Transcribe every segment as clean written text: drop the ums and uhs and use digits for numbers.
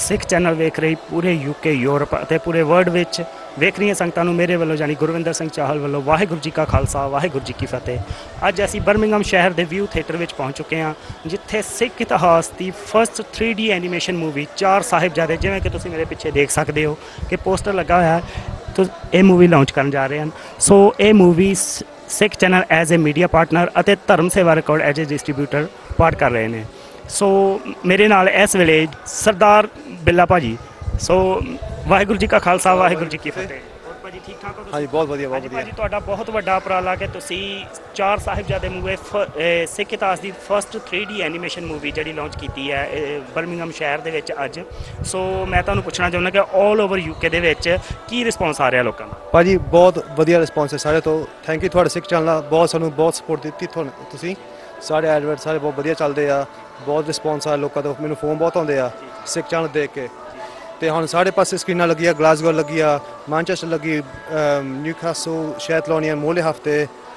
Sikh channel वेख रही पूरे यूके यूरोप ਅਤੇ पूरे वर्ल्ड ਵਿੱਚ ਵੇਖ ਰਹੀਆਂ ਸੰਗਤਾਂ ਨੂੰ ਮੇਰੇ ਵੱਲੋਂ ਜਾਨੀ ਗੁਰਵਿੰਦਰ ਸਿੰਘ ਚਾਹਲ ਵੱਲੋਂ ਵਾਹਿਗੁਰੂ ਜੀ ਕਾ ਖਾਲਸਾ ਵਾਹਿਗੁਰੂ ਜੀ ਕੀ ਫਤਿਹ। ਅੱਜ ਅਸੀਂ ਬਰਮਿੰਗਮ ਸ਼ਹਿਰ ਦੇ ਵਿਊ ਥੀਏਟਰ ਵਿੱਚ ਪਹੁੰਚ ਚੁੱਕੇ ਹਾਂ, ਜਿੱਥੇ ਸਿੱਖ ਇਤਿਹਾਸ ਦੀ ਫਸਟ 3D ਐਨੀਮੇਸ਼ਨ ਮੂਵੀ ਚਾਰ ਸਾਹਿਬਜ਼ਾਦੇ, ਜਿਵੇਂ ਕਿ ਤੁਸੀਂ ਮੇਰੇ ਪਿੱਛੇ ਦੇਖ ਸਕਦੇ ਹੋ ਕਿ ਪੋਸਟਰ ਲੱਗਾ ਹੋਇਆ ਹੈ, तो ये मूवी लॉन्च कर जा रहे हैं। सो ये movie Sikh channel as a media partner और Dharam Seva record as a distributor part कर रहे हैं। सो मेरे नाल इस वेले सरदार बिल्ला भाजी। सो वाहिगुरू जी का खालसा वाहिगुरू जी की फतेह। भाजी ठीक ठाक हो? हाँ जी, बहुत वधिया बहुत भाजी तुहाडा बहुत वड्डा उपराला कि तुसी चार साहिबजादे मूवी सिख इतिहास की फस्ट 3D एनीमेशन मूवी जी लॉन्च की है बर्मिंगम शहर के अज। सो मैं तुहानूं पुछना चाहुंदा कि ऑल ओवर यूके दे विच की रिस्पॉन्स आ रहा लोगों का? भाजी बहुत वधिया रिस्पॉन्स है सारे तो। थैंक यू तुहाडे सिख चैनल बहुत सानूं बहुत सपोर्ट दी तुसीं। सारे एडवर्ट सारे बहुत वधिया चलदे आ, बहुत रिस्पॉन्स आ लोगों तो। मैनूं फोन बहुत आउंदे आ सिख चैनल देख के। तो हम साढ़े पासे स्क्रीना लगी है, ग्लासगो लगी है, मैनचेस्टर लगी, न्यूकासल, शैतलोनियन, मोले हफ्ते,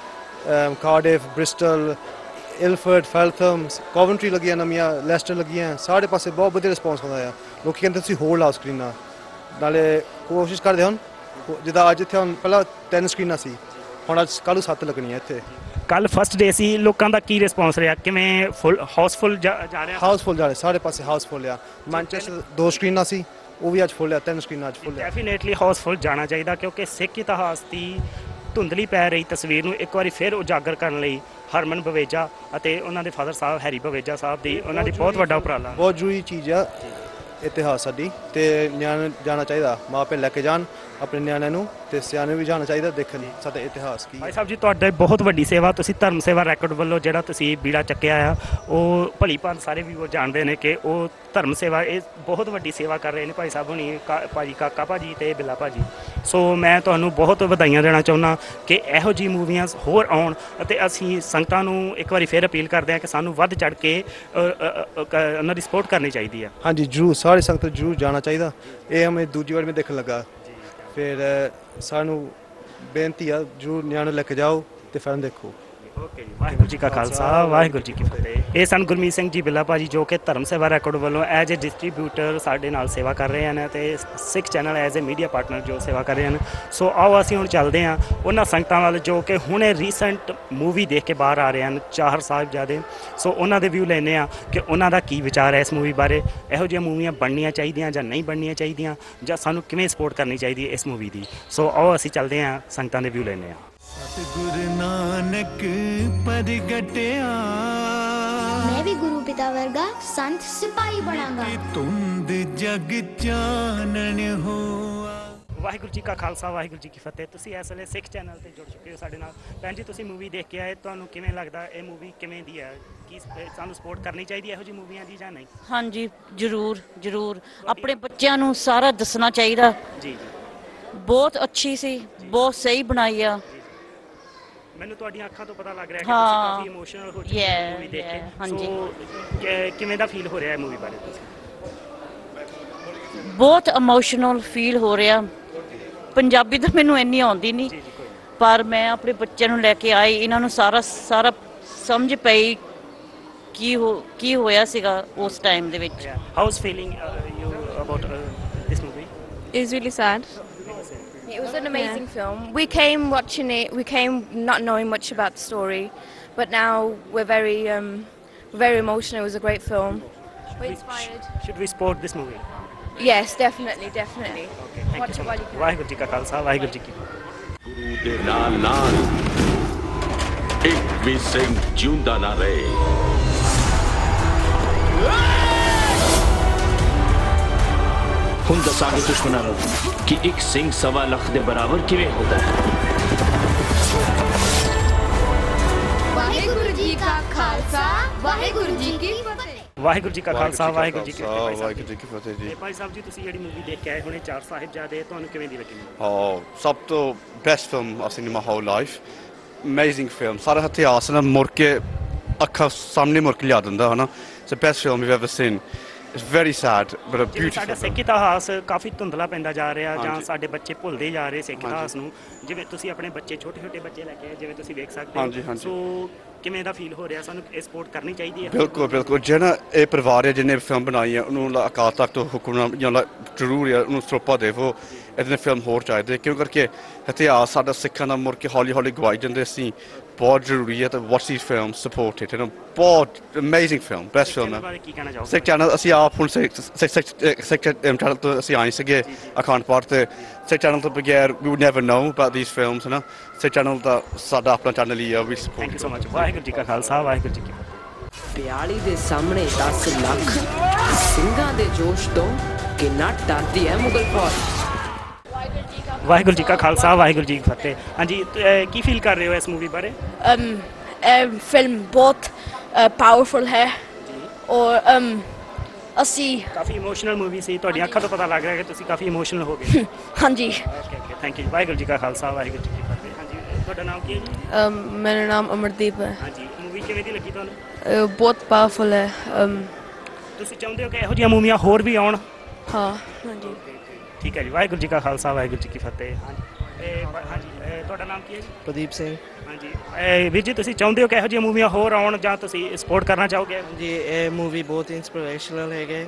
Cardiff, Bristol, Ilford, Feltham, Coventry लगी है नमिया, लेस्टर लगी हैं। साढ़े पासे बहुत वधिया रिस्पॉन्स आता है। लोग कहते तुसीं होर लाओ स्क्रीना, नाले कोशिश करते हैं जिदा अज इत्थे हम पहला 3 स्क्रीना सी, हुण अज कल 7 लगनी है इत्थे। कल फस्ट डे सी, लोगों का की रिस्पॉन्स रहा? किवें फुल हाउसफुल जा रहा? हाउसफुल जा रहे सारे पासे हाउसफुल आ। मैनचेस्टर 2 स्क्रीना सी, वो भी अज फुल है, 3 स्क्रीना अज फुल है। डेफिनेटली हाउसफुल जाना चाहिए क्योंकि सिख इतिहास की धुंधली पै रही तस्वीर में एक बार फिर उजागर करने लई हरमन बवेजा ਅਤੇ ਉਹਨਾਂ ਦੇ ਫਾਦਰ ਸਾਹਿਬ ਹੈਰੀ ਬਵੇਜਾ ਸਾਹਿਬ ਦੀ ਉਹਨਾਂ ਦੀ ਬਹੁਤ ਵੱਡਾ ਉਪਰਾਲਾ। ਬਹੁਤ ਜ਼ਰੂਰੀ ਚੀਜ਼ ਆ ਇਤਿਹਾਸ ਸਾਡੀ ਤੇ ਨਿਆਣੇ ਜਾਣਾ ਚਾਹੀਦਾ, ਮਾਪੇ ਲੈ ਕੇ ਜਾਣ ਆਪਣੇ ਨਿਆਣਿਆਂ ਨੂੰ ਤੇ ਸਿਆਣੇ ਵੀ ਜਾਣਾ ਚਾਹੀਦਾ ਦੇਖਣ ਸਾਡਾ ਇਤਿਹਾਸ ਕੀ ਹੈ। ਭਾਈ ਸਾਹਿਬ ਜੀ ਤੁਹਾਡੇ ਬਹੁਤ ਵੱਡੀ ਸੇਵਾ, ਤੁਸੀਂ ਧਰਮ ਸੇਵਾ ਰੈਕੋਰਡ ਵੱਲੋਂ ਜਿਹੜਾ ਤੁਸੀਂ ਬੀੜਾ ਚੱਕਿਆ ਆ ਉਹ ਭਲੀ ਭਾਂਤ ਸਾਰੇ ਵੀ ਉਹ ਜਾਣਦੇ ਨੇ ਕਿ ਉਹ ਧਰਮ ਸੇਵਾ ਇਹ ਬਹੁਤ ਵੱਡੀ ਸੇਵਾ ਕਰ ਰਹੇ ਨੇ ਭਾਈ ਸਾਹਿਬ ਹੁਣੀ, ਭਾਜੀ ਕਾਕਾ ਭਾਜੀ ਤੇ ਬਿੱਲਾ ਭਾਜੀ। ਸੋ ਮੈਂ ਤੁਹਾਨੂੰ ਬਹੁਤ ਵਧਾਈਆਂ ਦੇਣਾ ਚਾਹੁੰਦਾ ਕਿ ਇਹੋ ਜਿਹੀ ਮੂਵੀਆਂ ਹੋਰ ਆਉਣ ਅਤੇ ਅਸੀਂ ਸੰਗਤਾਂ ਨੂੰ ਇੱਕ ਵਾਰੀ ਫਿਰ ਅਪੀਲ ਕਰਦੇ ਹਾਂ ਕਿ ਸਾਨੂੰ ਵੱਧ ਚੜ੍ਹ ਕੇ ਉਹਨਾਂ ਦੀ ਸਪੋਰਟ ਕਰਨੀ ਚਾਹੀਦੀ ਹੈ। ਹਾਂਜੀ ਜ਼ਰੂਰ, ਸਾਰੇ ਸੰਗਤ ਜ਼ਰੂਰ ਜਾਣਾ ਚਾਹੀਦਾ। ਇਹ ਹਮੇ ਦੂਜੀ ਵਾਰ ਮੈਂ ਦੇਖਣ ਲੱਗਾ, ਫਿਰ ਸਾਨੂੰ ਬੇਨਤੀ ਆ ਜ਼ਰੂਰ ਨਿਆਣੇ ਲੈ ਕੇ ਜਾਓ ਤੇ ਫਿਲਮ ਦੇਖੋ। ਓਕੇ ਜੀ, ਵਾਹਿਗੁਰੂ ਜੀ ਕਾ ਖਾਲਸਾ ਵਾਹਿਗੁਰੂ ਜੀ ਕੀ ਫਤਿਹ। ਇਹ ਸਨ ਗੁਰਮੀਤ ਸਿੰਘ ਜੀ ਬਿੱਲਾ ਭਾਜੀ ਜੋ ਕਿ ਧਰਮ ਸੇਵਾ ਰੈਕੋਰਡ ਵੱਲੋਂ ਐਜ ਏ ਡਿਸਟਰੀਬਿਊਟਰ ਸਾਡੇ ਨਾਲ ਸੇਵਾ ਕਰ ਰਹੇ ਹਨ ਅਤੇ Sikh channel as a media partner ਜੋ ਸੇਵਾ ਕਰ ਰਹੇ ਹਨ। ਸੋ ਆਓ ਅਸੀਂ ਹੁਣ ਚੱਲਦੇ ਹਾਂ ਉਹਨਾਂ ਸੰਗਤਾਂ ਵੱਲ ਜੋ ਕਿ ਹੁਣੇ ਰੀਸੈਂਟ ਮੂਵੀ ਦੇਖ ਕੇ ਬਾਹਰ ਆ ਰਹੇ ਹਨ, ਚਾਰ ਸਾਹਿਬਜ਼ਾਦੇ। ਸੋ ਉਹਨਾਂ ਦੇ ਵਿਊ ਲੈਂਦੇ ਹਾਂ ਕਿ ਉਹਨਾਂ ਦਾ ਕੀ ਵਿਚਾਰ ਹੈ ਇਸ ਮੂਵੀ ਬਾਰੇ, ਇਹੋ ਜਿਹੀਆਂ ਮੂਵੀਆਂ ਬਣਨੀਆਂ ਚਾਹੀਦੀਆਂ ਜਾਂ ਨਹੀਂ ਬਣਨੀਆਂ ਚਾਹੀਦੀਆਂ, ਜਾਂ ਸਾਨੂੰ ਕਿਵੇਂ ਸਪੋਰਟ ਕਰਨੀ ਚਾਹੀਦੀ ਹੈ ਇਸ ਮੂਵੀ ਦੀ। ਸੋ ਆਓ ਅਸੀਂ ਚੱਲਦੇ ਹਾਂ ਸੰਗਤਾਂ ਦੇ ਵਿਊ ਲੈਂਦੇ ਹਾਂ। गुरु नानक परगटिया, मैं भी गुरु पिता वर्गा संत सिपाही बनांगा। तुंद जग चानन होआ। ਵਾਹਿਗੁਰੂ ਜੀ ਕਾ ਖਾਲਸਾ ਵਾਹਿਗੁਰੂ ਜੀ ਕੀ ਫਤਿਹ। ਤੁਸੀਂ ਇਸ ਵੇਲੇ ਸਿੱਖ ਚੈਨਲ ਤੇ ਜੁੜ ਚੁੱਕੇ ਹੋ ਸਾਡੇ ਨਾਲ। ਭੈਣ ਜੀ ਤੁਸੀਂ ਮੂਵੀ ਦੇਖ ਕੇ ਆਏ, ਤੁਹਾਨੂੰ ਕਿਵੇਂ ਲੱਗਦਾ ਇਹ ਮੂਵੀ ਕਿਵੇਂ ਦੀ ਹੈ? ਕੀ ਸਾਨੂੰ ਸਪੋਰਟ ਕਰਨੀ ਚਾਹੀਦੀ ਇਹੋ ਜਿਹੀ ਮੂਵੀਆਂ ਦੀ ਜਾਂ ਨਹੀਂ? ਹਾਂਜੀ ਜ਼ਰੂਰ ਜ਼ਰੂਰ, ਆਪਣੇ ਬੱਚਿਆਂ ਨੂੰ ਸਾਰਾ ਦੱਸਣਾ ਚਾਹੀਦਾ। ਜੀ ਜੀ, ਬਹੁਤ ਅੱਛੀ ਸੀ, ਬਹੁਤ ਸਹੀ ਬਣਾਈ ਆ। ਮੈਨੂੰ ਤੁਹਾਡੀਆਂ ਅੱਖਾਂ ਤੋਂ ਪਤਾ ਲੱਗ ਰਿਹਾ ਕਿ ਤੁਸੀਂ ਕਾਫੀ ਇਮੋਸ਼ਨਲ ਹੋ ਚੁੱਕੇ ਹੋ ਮੂਵੀ ਦੇਖ ਕੇ। ਹਾਂਜੀ, ਸੋ ਕਿਵੇਂ ਦਾ ਫੀਲ ਹੋ ਰਿਹਾ ਹੈ ਮੂਵੀ ਬਾਰੇ ਤੁਸੀਂ? ਬਹੁਤ ਇਮੋਸ਼ਨਲ ਫੀਲ ਹੋ ਰਿਹਾ। ਪੰਜਾਬੀ ਤਾਂ ਮੈਨੂੰ ਇੰਨੀ ਆਉਂਦੀ ਨਹੀਂ, ਪਰ ਮੈਂ ਆਪਣੇ ਬੱਚਿਆਂ ਨੂੰ ਲੈ ਕੇ ਆਈ, ਇਹਨਾਂ ਨੂੰ ਸਾਰਾ ਸਮਝ ਪਈ ਕੀ ਹੋਇਆ ਸੀਗਾ ਉਸ ਟਾਈਮ ਦੇ ਵਿੱਚ। How is feeling you about this movie? It's really sad. It was an amazing film. We came watching it. We came not knowing much about the story, but now we're very emotional. It was a great film. We're inspired. Should we support this movie? Yes, definitely. Okay, thank Watch you so it while much. you can. Waheguru ji ਕਾ ਖਾਲਸਾ ਵਾਹਿਗੁਰੂ ਜੀ ਕੀ ਫਤਿਹ। ਗੁਰੂ ਦੇ ਨਾਲ ਨਾਲ ਇੱਕ ਵੀ ਸਿੰਘ ਜਿਉਂਦਾ ਨਾ ਰਹੇ। ਹੁਣ ਦੱਸਾਂਗੇ ਦੁਸ਼ਮਣਾਂ ਨੂੰ ਕਿ ਇੱਕ ਸਿੰਘ 1.25 ਲੱਖ ਦੇ ਬਰਾਬਰ ਕਿਵੇਂ ਹੁੰਦਾ ਹੈ। ਵਾਹਿਗੁਰੂ ਜੀ ਕਾ ਖਾਲਸਾ ਵਾਹਿਗੁਰੂ ਜੀ ਕੀ ਫਤਿਹ। ਵਾਹਿਗੁਰੂ ਜੀ ਕਾ ਖਾਲਸਾ ਵਾਹਿਗੁਰੂ ਜੀ ਕੀ ਫਤਿਹ। ਵਾਹਿਗੁਰੂ ਜੀ ਕੀ ਫਤਿਹ ਜੀ। ਭਾਈ ਸਾਹਿਬ ਜੀ ਤੁਸੀਂ ਜਿਹੜੀ ਮੂਵੀ ਦੇਖ ਕੇ ਆਏ ਹੁਣੇ ਚਾਰ ਸਾਹਿਬਜ਼ਾਦੇ, ਤੁਹਾਨੂੰ ਕਿਵੇਂ ਦੀ ਲੱਗੀ? ਸਭ ਤੋਂ best film I've seen in my whole life. Amazing film. ਸਾਰਾ ਇਤਿਹਾਸ ਨਾ ਮੁੜ ਕੇ ਅੱਖਾਂ ਸਾਹਮਣੇ ਮੁੜ ਕੇ ਲਿਆ ਦਿੰਦਾ ਹੈ ਨਾ। It's the best film we've ever seen. It's very sad but a beautiful ਸਾਡਾ film. ਸਿੱਖ ਇਤਿਹਾਸ ਕਾਫੀ ਧੁੰਦਲਾ ਪੈਂਦਾ ਜਾ ਰਿਹਾ ਜਾਂ ਸਾਡੇ ਬੱਚੇ ਭੁੱਲਦੇ ਜਾ ਰਹੇ ਸਿੱਖ ਇਤਿਹਾਸ ਨੂੰ। ਜਿਵੇਂ ਤੁਸੀਂ ਆਪਣੇ ਬੱਚੇ ਛੋਟੇ ਬੱਚੇ ਲੈ ਕੇ ਆਏ, ਜਿਵੇਂ ਤੁਸੀਂ ਵੇਖ ਸਕਦੇ ਹੋ। ਸੋ ਕਿਵੇਂ ਦਾ ਫੀਲ ਹੋ ਰਿਹਾ? ਸਾਨੂੰ ਇਹ ਸਪੋਰਟ ਕਰਨੀ ਚਾਹੀਦੀ ਹੈ? ਬਿਲਕੁਲ ਬਿਲਕੁਲ, ਜਿਹੜਾ ਇਹ ਪਰਿਵਾਰ ਹੈ ਜਿਹਨੇ ਫਿਲਮ ਬਣਾਈ ਹੈ ਉਹਨੂੰ ਅਕਾਲ ਤਖਤ ਤੋਂ ਹੁਕਮ ਜਾਂ ਜ਼ਰੂਰ ਹੈ ਉਹਨੂੰ ਸਰੋਪਾ ਦੇਵੋ। ਇਹਦੇ ਫਿਲਮ ਹੋਰ ਚਾਹੀਦੇ ਕਿਉਂ ਕਰਕੇ ਇਤਿਹਾਸ ਸਾਡਾ ਸਿੱਖਾਂ ਦਾ ਮੁੜ ਕੇ ਹੌਲੀ ਹੌਲੀ ਗਵਾਈ ਜਾਂਦੇ ਸੀ। ਬਹੁਤ ਜ਼ਰੂਰੀ ਹੈ ਤਾਂ watch this film, support it. ਬਹੁਤ ਅਮੇਜ਼ਿੰਗ ਫਿਲਮ, ਬੈਸਟ ਫਿਲਮ ਹੈ। ਕੀ ਕਹਿਣਾ ਚਾਹੋਗੇ? ਸਿੱਖ ਚੈਨਲ ਅਸੀਂ ਆਪ ਹੁਣ ਸਿੱਖ ਚੈਨਲ ਤੋਂ ਅਸੀਂ ਆਏ ਸੀਗੇ ਅਖੰਡ ਪਾਠ ਤੇ। ਸਿੱਖ ਚੈਨਲ ਤੋਂ ਬਗੈਰ we would never know about these films ਹੈ ਨਾ। ਸਿੱਖ ਚੈਨਲ ਦਾ ਸਾਡਾ ਆਪਣਾ ਚੈਨਲ ਹੀ ਆ। ਵੀ thank you so much. Waheguru ji ਕਾ ਖਾਲਸਾ, ਵਾਹਿਗੁਰੂ ਜੀ ਕੀ ਫਤਿਹ। 42 ਦੇ ਸਾਹਮਣੇ 10 ਲੱਖ ਸਿੰਘਾਂ ਦੇ ਜੋਸ਼ ਤੋਂ ਕਿੰਨਾ ਡਰਦੀ ਹੈ ਮੁਗਲ ਫੌਜ। ਵਾਹਿਗੁਰੂ ਜੀ ਕਾ ਖਾਲਸਾ, ਵਾਹਿਗੁਰੂ ਜੀ ਕੀ ਫਤਿਹ। ਹਾਂਜੀ, ਕੀ ਫੀਲ ਕਰ ਰਹੇ ਹੋ ਇਸ ਮੂਵੀ ਬਾਰੇ? ਫਿਲਮ ਬਹੁਤ ਪਾਵਰਫੁਲ ਹੈ ਔਰ ਅਸੀਂ ਕਾਫੀ ਇਮੋਸ਼ਨਲ ਮੂਵੀ ਸੀ। ਤੁਹਾਡੀਆਂ ਅੱਖਾਂ ਤੋਂ ਪਤਾ ਲੱਗ ਰਿਹਾ ਕਿ ਤੁਸੀਂ ਕਾਫੀ ਇਮੋਸ਼ਨਲ ਹੋ ਗਏ। ਹਾਂਜੀ। Thank you. ਵਾਹਿਗੁਰੂ ਜੀ ਕਾ ਖਾਲਸਾ, ਵਾਹਿਗੁਰੂ ਜੀ ਕੀ ਫਤਿਹ। ਹਾਂਜੀ, ਤੁਹਾਡਾ ਨਾਮ ਕੀ ਹੈ ਜੀ? ਮੇਰਾ ਨਾਮ ਅਮਰਦੀਪ ਹੈ। ਹਾਂਜੀ, ਮੂਵੀ ਕਿਵੇਂ ਦੀ ਲੱਗੀ ਤੁਹਾਨੂੰ? ਬਹੁਤ ਪਾਵਰਫੁਲ ਹੈ। ਤੁਸੀਂ ਚਾਹੁੰਦੇ ਹੋ ਕਿ ਇਹੋ ਜਿਹੀਆਂ ਮੂਵੀਆਂ ਹੋਰ ਵੀ ਆਉਣ? ਹਾਂ। ਹਾਂਜੀ, ਠੀਕ ਹੈ ਜੀ। ਵਾਹਿਗੁਰੂ ਜੀ ਕਾ ਖਾਲਸਾ, ਵਾਹਿਗੁਰੂ ਜੀ ਕੀ ਫਤਿਹ। ਹਾਂਜੀ, ਤੁਹਾਡਾ ਨਾਮ ਕੀ ਹੈ ਜੀ? ਪ੍ਰਦੀਪ ਸਿੰਘ। ਹਾਂਜੀ ਵੀਰ ਜੀ, ਤੁਸੀਂ ਚਾਹੁੰਦੇ ਹੋ ਕਿ ਇਹੋ ਜਿਹੀਆਂ ਮੂਵੀਆਂ ਹੋਰ ਆਉਣ ਜਾਂ ਤੁਸੀਂ ਸਪੋਰਟ ਕਰਨਾ ਚਾਹੋਗੇ? ਜੀ, ਇਹ ਮੂਵੀ ਬਹੁਤ ਇੰਸਪੀਰੇਸ਼ਨਲ ਹੈਗੇ।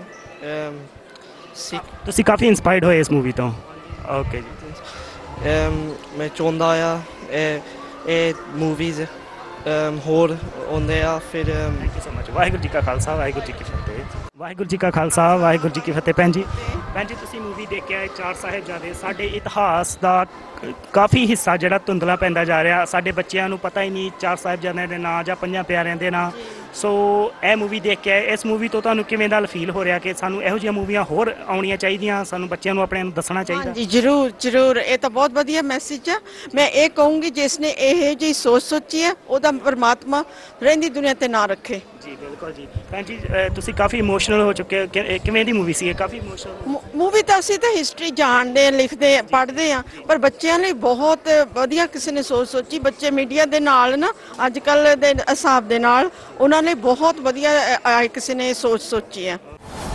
ਤੁਸੀਂ ਕਾਫੀ ਇੰਸਪਾਇਰਡ ਹੋਏ ਇਸ ਮੂਵੀ ਤੋਂ? ਓਕੇ ਜੀ। ਮੈਂ ਚਾਹੁੰਦਾ ਆ ਇਹ ਮੂਵੀਜ਼ ਹੋਰ ਆਉਂਦੇ ਆ ਫਿਰ। Thank you so much. Waheguru ji ਕਾ ਖਾਲਸਾ, ਵਾਹਿਗੁਰੂ ਜੀ ਕੀ ਫਤਿਹ। ਵਾਹਿਗੁਰੂ ਜੀ ਕਾ ਖਾਲਸਾ, ਵਾਹਿਗੁਰੂ ਜੀ ਕੀ ਫਤਿਹ। ਭੈਣ ਜੀ ਤੁਸੀਂ ਮੂਵੀ ਦੇਖਿਆ ਹੈ ਚਾਰ ਸਾਹਿਬਜ਼ਾਦੇ। ਸਾਡੇ ਇਤਿਹਾਸ ਦਾ ਕਾਫੀ ਹਿੱਸਾ ਜਿਹੜਾ ਧੁੰਦਲਾ ਪੈਂਦਾ ਜਾ ਰਿਹਾ। ਸਾਡੇ ਬੱਚਿਆਂ ਨੂੰ ਪਤਾ ਹੀ ਨਹੀਂ ਚਾਰ ਸਾਹਿਬਜ਼ਾਦਿਆਂ ਦੇ ਨਾਂ ਜਾਂ ਪੰਜਾਂ ਪਿਆਰਿਆਂ ਦੇ ਨਾਂ। ਸੋ ਇਹ ਮੂਵੀ ਦੇਖ ਕੇ ਇਸ ਮੂਵੀ ਤੋਂ ਤੁਹਾਨੂੰ ਕਿਵੇਂ ਦਾ ਫੀਲ ਹੋ ਰਿਹਾ ਕਿ ਸਾਨੂੰ ਇਹੋ ਜਿਹੀਆਂ ਮੂਵੀਆਂ ਹੋਰ ਆਉਣੀਆਂ ਚਾਹੀਦੀਆਂ, ਸਾਨੂੰ ਬੱਚਿਆਂ ਨੂੰ ਆਪਣੇ ਨੂੰ ਦੱਸਣਾ ਚਾਹੀਦਾ? ਹਾਂਜੀ, ਜ਼ਰੂਰ ਜ਼ਰੂਰ। ਇਹ ਤਾਂ ਬਹੁਤ ਵਧੀਆ ਮੈਸੇਜ ਆ। ਮੈਂ ਇਹ ਕਹੂੰਗੀ ਜਿਸ ਨੇ ਇਹ ਜਿਹੀ ਸੋਚੀ ਹੈ ਉਹਦਾ ਪਰਮਾਤਮਾ ਰਹਿੰਦੀ ਦੁਨੀਆ ਤੇ ਨਾ ਰੱਖੇ। ਜੀ ਬਿਲਕੁਲ ਜੀ। ਭੈਣ ਜੀ ਤੁਸੀਂ ਕਾਫੀ ਇਮੋਸ਼ਨਲ ਹੋ ਚੁੱਕੇ। ਕਿਵੇਂ ਦੀ ਮੂਵੀ ਸੀ ਇਹ? ਕਾਫੀ ਇਮੋਸ਼ਨਲ ਮੂਵੀ ਤਾਂ ਅਸੀਂ ਤਾਂ ਹਿਸਟਰੀ ਜਾਣਦੇ, ਲਿਖਦੇ, ਪੜ੍ਹਦੇ ਹਾਂ, ਪਰ ਬੱਚਿਆਂ ਲਈ ਬਹੁਤ ਵਧੀਆ ਕਿਸੇ ਨੇ ਸੋਚੀ। ਬੱਚੇ ਮੀਡੀਆ ਦੇ ਨਾਲ ਨਾ ਅੱਜ ਕੱਲ੍ਹ ਦੇ ਹਿਸਾਬ ਦੇ ਨਾਲ ਉਹਨਾਂ ਨੇ ਬਹੁਤ ਵਧੀਆ ਕਿਸੇ ਨੇ ਸੋਚੀ ਹੈ।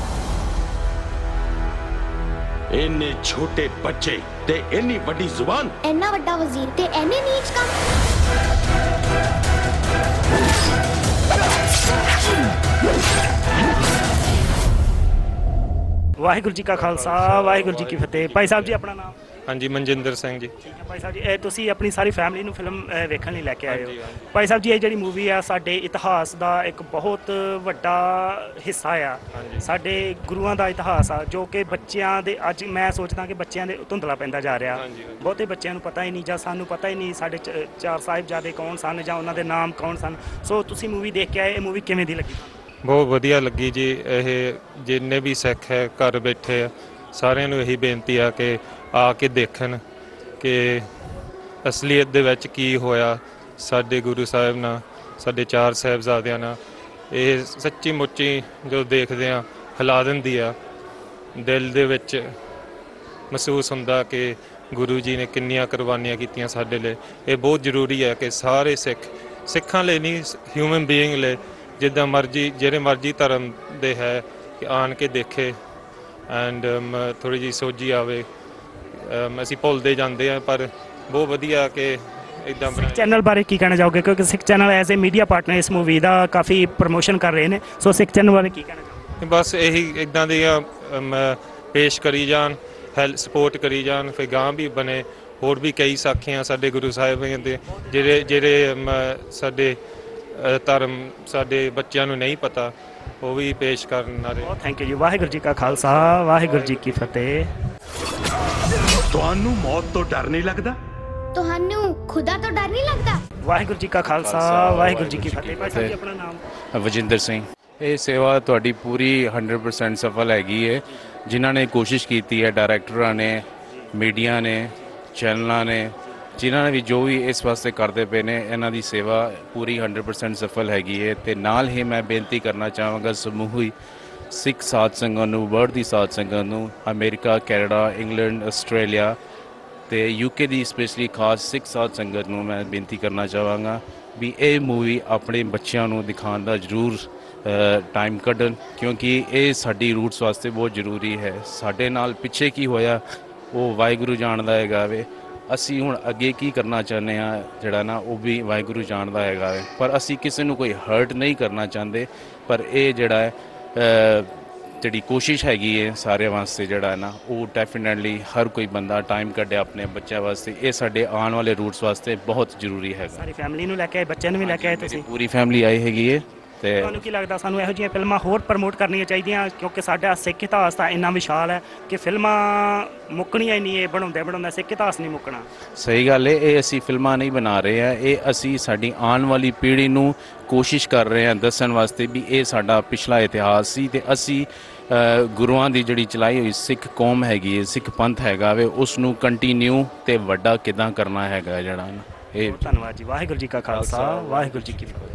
ਇੰਨੇ ਛੋਟੇ ਬੱਚੇ ਤੇ ਇੰਨੀ ਵੱਡੀ ਜ਼ੁਬਾਨ, ਇੰਨਾ ਵੱਡਾ ਵਜ਼ੀਰ ਤੇ ਇੰਨੇ ਨੀਚ ਕੰਮ। ਵਾਹਿਗੁਰੂ ਜੀ ਕਾ ਖਾਲਸਾ, ਵਾਹਿਗੁਰੂ ਜੀ ਕੀ ਫਤਿਹ। ਭਾਈ ਸਾਹਿਬ ਜੀ ਆਪਣਾ ਨਾਮ? ਹਾਂਜੀ, ਮਨਜਿੰਦਰ ਸਿੰਘ ਜੀ। ਠੀਕ ਹੈ ਭਾਈ ਸਾਹਿਬ ਜੀ, ਤੁਸੀਂ ਆਪਣੀ ਸਾਰੀ ਫੈਮਿਲੀ ਨੂੰ ਫਿਲਮ ਵੇਖਣ ਲਈ ਲੈ ਕੇ ਆਏ ਹੋ। ਭਾਈ ਸਾਹਿਬ ਜੀ, ਇਹ ਜਿਹੜੀ ਮੂਵੀ ਆ ਸਾਡੇ ਇਤਿਹਾਸ ਦਾ ਇੱਕ ਬਹੁਤ ਵੱਡਾ ਹਿੱਸਾ ਆ। ਸਾਡੇ ਗੁਰੂਆਂ ਦਾ ਇਤਿਹਾਸ ਆ ਜੋ ਕਿ ਬੱਚਿਆਂ ਦੇ ਅੱਜ ਮੈਂ ਸੋਚਦਾ ਕਿ ਬੱਚਿਆਂ ਦੇ ਧੁੰਦਲਾ ਪੈਂਦਾ ਜਾ ਰਿਹਾ। ਬਹੁਤੇ ਬੱਚਿਆਂ ਨੂੰ ਪਤਾ ਹੀ ਨਹੀਂ ਜਾਂ ਸਾਨੂੰ ਪਤਾ ਹੀ ਨਹੀਂ ਸਾਡੇ ਚਾਰ ਸਾਹਿਬਜ਼ਾਦੇ ਕੌਣ ਸਨ ਜਾਂ ਉਹਨਾਂ ਦੇ ਨਾਮ ਕੌਣ ਸਨ। ਸੋ ਤੁਸੀਂ ਮੂਵੀ ਦੇਖ ਕੇ ਆਏ, ਇਹ ਮੂਵੀ ਕਿਵੇਂ ਦੀ ਲੱਗੀ? ਬਹੁਤ ਵਧੀਆ ਲੱਗੀ ਜੀ। ਇਹ ਜਿੰਨੇ ਵੀ ਸਿੱਖ ਹੈ ਘਰ ਬੈਠੇ ਆ ਸਾਰਿਆਂ ਨੂੰ ਇਹੀ ਬੇਨਤੀ ਆ ਕਿ ਆ ਕੇ ਦੇਖਣ ਕਿ ਅਸਲੀਅਤ ਦੇ ਵਿੱਚ ਕੀ ਹੋਇਆ ਸਾਡੇ ਗੁਰੂ ਸਾਹਿਬ ਨਾਲ, ਸਾਡੇ ਚਾਰ ਸਾਹਿਬਜ਼ਾਦਿਆਂ ਨਾਲ। ਇਹ ਸੱਚੀ ਮੁੱਚੀ ਜਦੋਂ ਦੇਖਦੇ ਆ ਹਿਲਾ ਦਿੰਦੀ ਆ। ਦਿਲ ਦੇ ਵਿੱਚ ਮਹਿਸੂਸ ਹੁੰਦਾ ਕਿ ਗੁਰੂ ਜੀ ਨੇ ਕਿੰਨੀਆਂ ਕੁਰਬਾਨੀਆਂ ਕੀਤੀਆਂ ਸਾਡੇ ਲਈ। ਇਹ ਬਹੁਤ ਜ਼ਰੂਰੀ ਹੈ ਕਿ ਸਾਰੇ ਸਿੱਖਾਂ ਲਈ ਨਹੀਂ, ਹਿਊਮਨ ਬੀਇੰਗ ਲਈ, ਜਿੱਦਾਂ ਮਰਜ਼ੀ ਜਿਹੜੇ ਮਰਜ਼ੀ ਧਰਮ ਦੇ ਹੈ ਕਿ ਆਣ ਕੇ ਦੇਖੇ। ਐਂਡ ਥੋੜ੍ਹੀ ਜਿਹੀ ਸੋਝੀ ਆਵੇ। ਅਸੀਂ ਭੁੱਲਦੇ ਜਾਂਦੇ ਹਾਂ, ਪਰ ਬਹੁਤ ਵਧੀਆ ਕਿ ਇੱਦਾਂ ਸਿੱਖ ਚੈਨਲ ਬਾਰੇ ਕੀ ਕਹਿਣਾ ਚਾਹੋਗੇ? ਕਿਉਂਕਿ Sikh channel as a media partner ਇਸ ਮੂਵੀ ਦਾ ਕਾਫੀ ਪ੍ਰਮੋਸ਼ਨ ਕਰ ਰਹੇ ਨੇ। ਸੋ ਸਿੱਖ ਚੈਨਲ ਬਾਰੇ ਕੀ ਕਹਿਣਾ ਚਾਹੋਗੇ? ਬਸ ਇਹੀ ਇੱਦਾਂ ਦੀਆਂ ਪੇਸ਼ ਕਰੀ ਜਾਣ, ਸਪੋਰਟ ਕਰੀ ਜਾਣ, ਫਿਰ ਗਾਂ ਵੀ ਬਣੇ। ਹੋਰ ਵੀ ਕਈ ਸਾਖੀਆਂ ਸਾਡੇ ਗੁਰੂ ਸਾਹਿਬਾਂ ਦੇ ਜਿਹੜੇ ਸਾਡੇ ਧਰਮ ਸਾਡੇ ਬੱਚਿਆਂ ਨੂੰ ਨਹੀਂ ਪਤਾ, ਉਹ ਵੀ ਪੇਸ਼ ਕਰਨ ਵਾਲੇ। ਥੈਂਕ ਯੂ ਜੀ। ਵਾਹਿਗੁਰੂ ਜੀ ਕਾ ਖਾਲਸਾ, ਵਾਹਿਗੁਰੂ ਜੀ ਕੀ ਫਤਿਹ। ਤੁਹਾਨੂੰ ਮੌਤ ਤੋਂ ਡਰ ਨਹੀਂ ਲੱਗਦਾ? ਤੁਹਾਨੂੰ ਖੁਦਾ ਤੋਂ ਡਰ ਨਹੀਂ ਲੱਗਦਾ? ਵਾਹਿਗੁਰੂ ਜੀ ਕਾ ਖਾਲਸਾ, ਵਾਹਿਗੁਰੂ ਜੀ ਕੀ ਫਤਿਹ। ਭਾਈ ਸਾਹਿਬ ਜੀ ਆਪਣਾ ਨਾਮ? ਵਜਿੰਦਰ ਸਿੰਘ। ਇਹ ਸੇਵਾ ਤੁਹਾਡੀ ਪੂਰੀ 100% ਸਫਲ ਹੈਗੀ ਹੈ। ਜਿਨ੍ਹਾਂ ਨੇ ਕੋਸ਼ਿਸ਼ ਕੀਤੀ ਹੈ, ਡਾਇਰੈਕਟਰਾਂ ਨੇ, ਮੀਡੀਆ ਨੇ, ਚੈਨਲਾਂ ਨੇ, ਜਿਨ੍ਹਾਂ ਨੇ ਵੀ ਜੋ ਵੀ ਇਸ ਵਾਸਤੇ ਕਰਦੇ ਪਏ ਨੇ, ਇਹਨਾਂ ਦੀ ਸੇਵਾ ਪੂਰੀ 100% ਸਫਲ ਹੈਗੀ ਹੈ। ਅਤੇ ਨਾਲ ਹੀ ਮੈਂ ਬੇਨਤੀ ਕਰਨਾ ਚਾਹਾਂਗਾ ਸਮੂਹੀ ਸਿੱਖ ਸਾਧ ਸੰਗਤ ਨੂੰ, ਵਰਲਡ ਦੀ ਸਾਧ ਸੰਗਤ ਨੂੰ, ਅਮਰੀਕਾ, ਕੈਨੇਡਾ, ਇੰਗਲੈਂਡ, ਆਸਟ੍ਰੇਲੀਆ ਅਤੇ UK ਦੀ ਸਪੈਸ਼ਲੀ ਖਾਸ ਸਿੱਖ ਸਾਧ ਸੰਗਤ ਨੂੰ ਮੈਂ ਬੇਨਤੀ ਕਰਨਾ ਚਾਹਾਂਗਾ ਵੀ ਇਹ ਮੂਵੀ ਆਪਣੇ ਬੱਚਿਆਂ ਨੂੰ ਦਿਖਾਉਣ ਦਾ ਜ਼ਰੂਰ ਟਾਈਮ ਕੱਢਣ, ਕਿਉਂਕਿ ਇਹ ਸਾਡੀ ਰੂਟਸ ਵਾਸਤੇ ਬਹੁਤ ਜ਼ਰੂਰੀ ਹੈ। ਸਾਡੇ ਨਾਲ ਪਿੱਛੇ ਕੀ ਹੋਇਆ ਉਹ ਵਾਹਿਗੁਰੂ ਜਾਣਦਾ ਹੈਗਾ ਵੇ। ਅਸੀਂ ਹੁਣ ਅੱਗੇ ਕੀ ਕਰਨਾ ਚਾਹੁੰਦੇ ਆ ਜਿਹੜਾ ਨਾ ਉਹ ਵੀ ਵਾਹਿਗੁਰੂ ਜਾਣਦਾ ਹੈਗਾ ਹੈ, ਪਰ ਅਸੀਂ ਕਿਸੇ ਨੂੰ ਕੋਈ ਹਰਟ ਨਹੀਂ ਕਰਨਾ ਚਾਹੁੰਦੇ। ਪਰ ਇਹ ਜਿਹੜਾ ਹੈ ਜਿਹੜੀ ਕੋਸ਼ਿਸ਼ ਹੈਗੀ ਹੈ ਸਾਰਿਆਂ ਵਾਸਤੇ ਜਿਹੜਾ ਹੈ ਨਾ ਉਹ ਡੈਫੀਨੈਟਲੀ ਹਰ ਕੋਈ ਬੰਦਾ ਟਾਈਮ ਕੱਢੇ ਆਪਣੇ ਬੱਚਿਆਂ ਵਾਸਤੇ, ਇਹ ਸਾਡੇ ਆਉਣ ਵਾਲੇ ਰੂਟਸ ਵਾਸਤੇ ਬਹੁਤ ਜ਼ਰੂਰੀ ਹੈਗਾ। ਸਾਰੀ ਫੈਮਿਲੀ ਨੂੰ ਲੈ ਕੇ ਆਏ, ਬੱਚਿਆਂ ਨੂੰ ਵੀ ਲੈ ਕੇ ਆਏ ਤੁਸੀਂ? ਪੂਰੀ ਫੈਮਿਲੀ ਆਈ ਹੈਗੀ ਹੈ। ਤੇ ਤੁਹਾਨੂੰ ਕੀ ਲੱਗਦਾ ਸਾਨੂੰ ਇਹੋ ਜਿਹੀਆਂ ਫਿਲਮਾਂ ਹੋਰ ਪ੍ਰਮੋਟ ਕਰਨੀਆਂ ਚਾਹੀਦੀਆਂ, ਕਿਉਂਕਿ ਸਾਡਾ ਸਿੱਖ ਇਤਿਹਾਸ ਤਾਂ ਇੰਨਾ ਵਿਸ਼ਾਲ ਹੈ ਕਿ ਫਿਲਮਾਂ ਮੁੱਕਣੀਆਂ ਹੀ ਨਹੀਂ, ਇਹ ਬਣਾਉਂਦੇ ਸਿੱਖ ਇਤਿਹਾਸ ਨਹੀਂ ਮੁੱਕਣਾ। ਸਹੀ ਗੱਲ ਹੈ, ਇਹ ਅਸੀਂ ਫਿਲਮਾਂ ਨਹੀਂ ਬਣਾ ਰਹੇ ਹਾਂ, ਇਹ ਅਸੀਂ ਸਾਡੀ ਆਉਣ ਵਾਲੀ ਪੀੜ੍ਹੀ ਨੂੰ ਕੋਸ਼ਿਸ਼ ਕਰ ਰਹੇ ਹਾਂ ਦੱਸਣ ਵਾਸਤੇ ਵੀ ਇਹ ਸਾਡਾ ਪਿਛਲਾ ਇਤਿਹਾਸ ਸੀ ਤੇ ਅਸੀਂ ਗੁਰੂਆਂ ਦੀ ਜਿਹੜੀ ਚਲਾਈ ਹੋਈ ਸਿੱਖ ਕੌਮ ਹੈਗੀ ਹੈ, ਸਿੱਖ ਪੰਥ ਹੈਗਾ ਵੇ, ਉਸ ਨੂੰ ਕੰਟੀਨਿਊ ਤੇ ਵੱਡਾ ਕਿੱਦਾਂ ਕਰਨਾ ਹੈਗਾ ਜਿਹੜਾ ਨਾ ਇਹ। ਧੰਨਵਾਦ ਜੀ। ਵਾਹਿਗੁਰੂ ਜੀ ਕਾ ਖਾਲਸਾ, ਵਾਹਿਗੁਰੂ ਜੀ ਕੀ ਫਤਿਹ।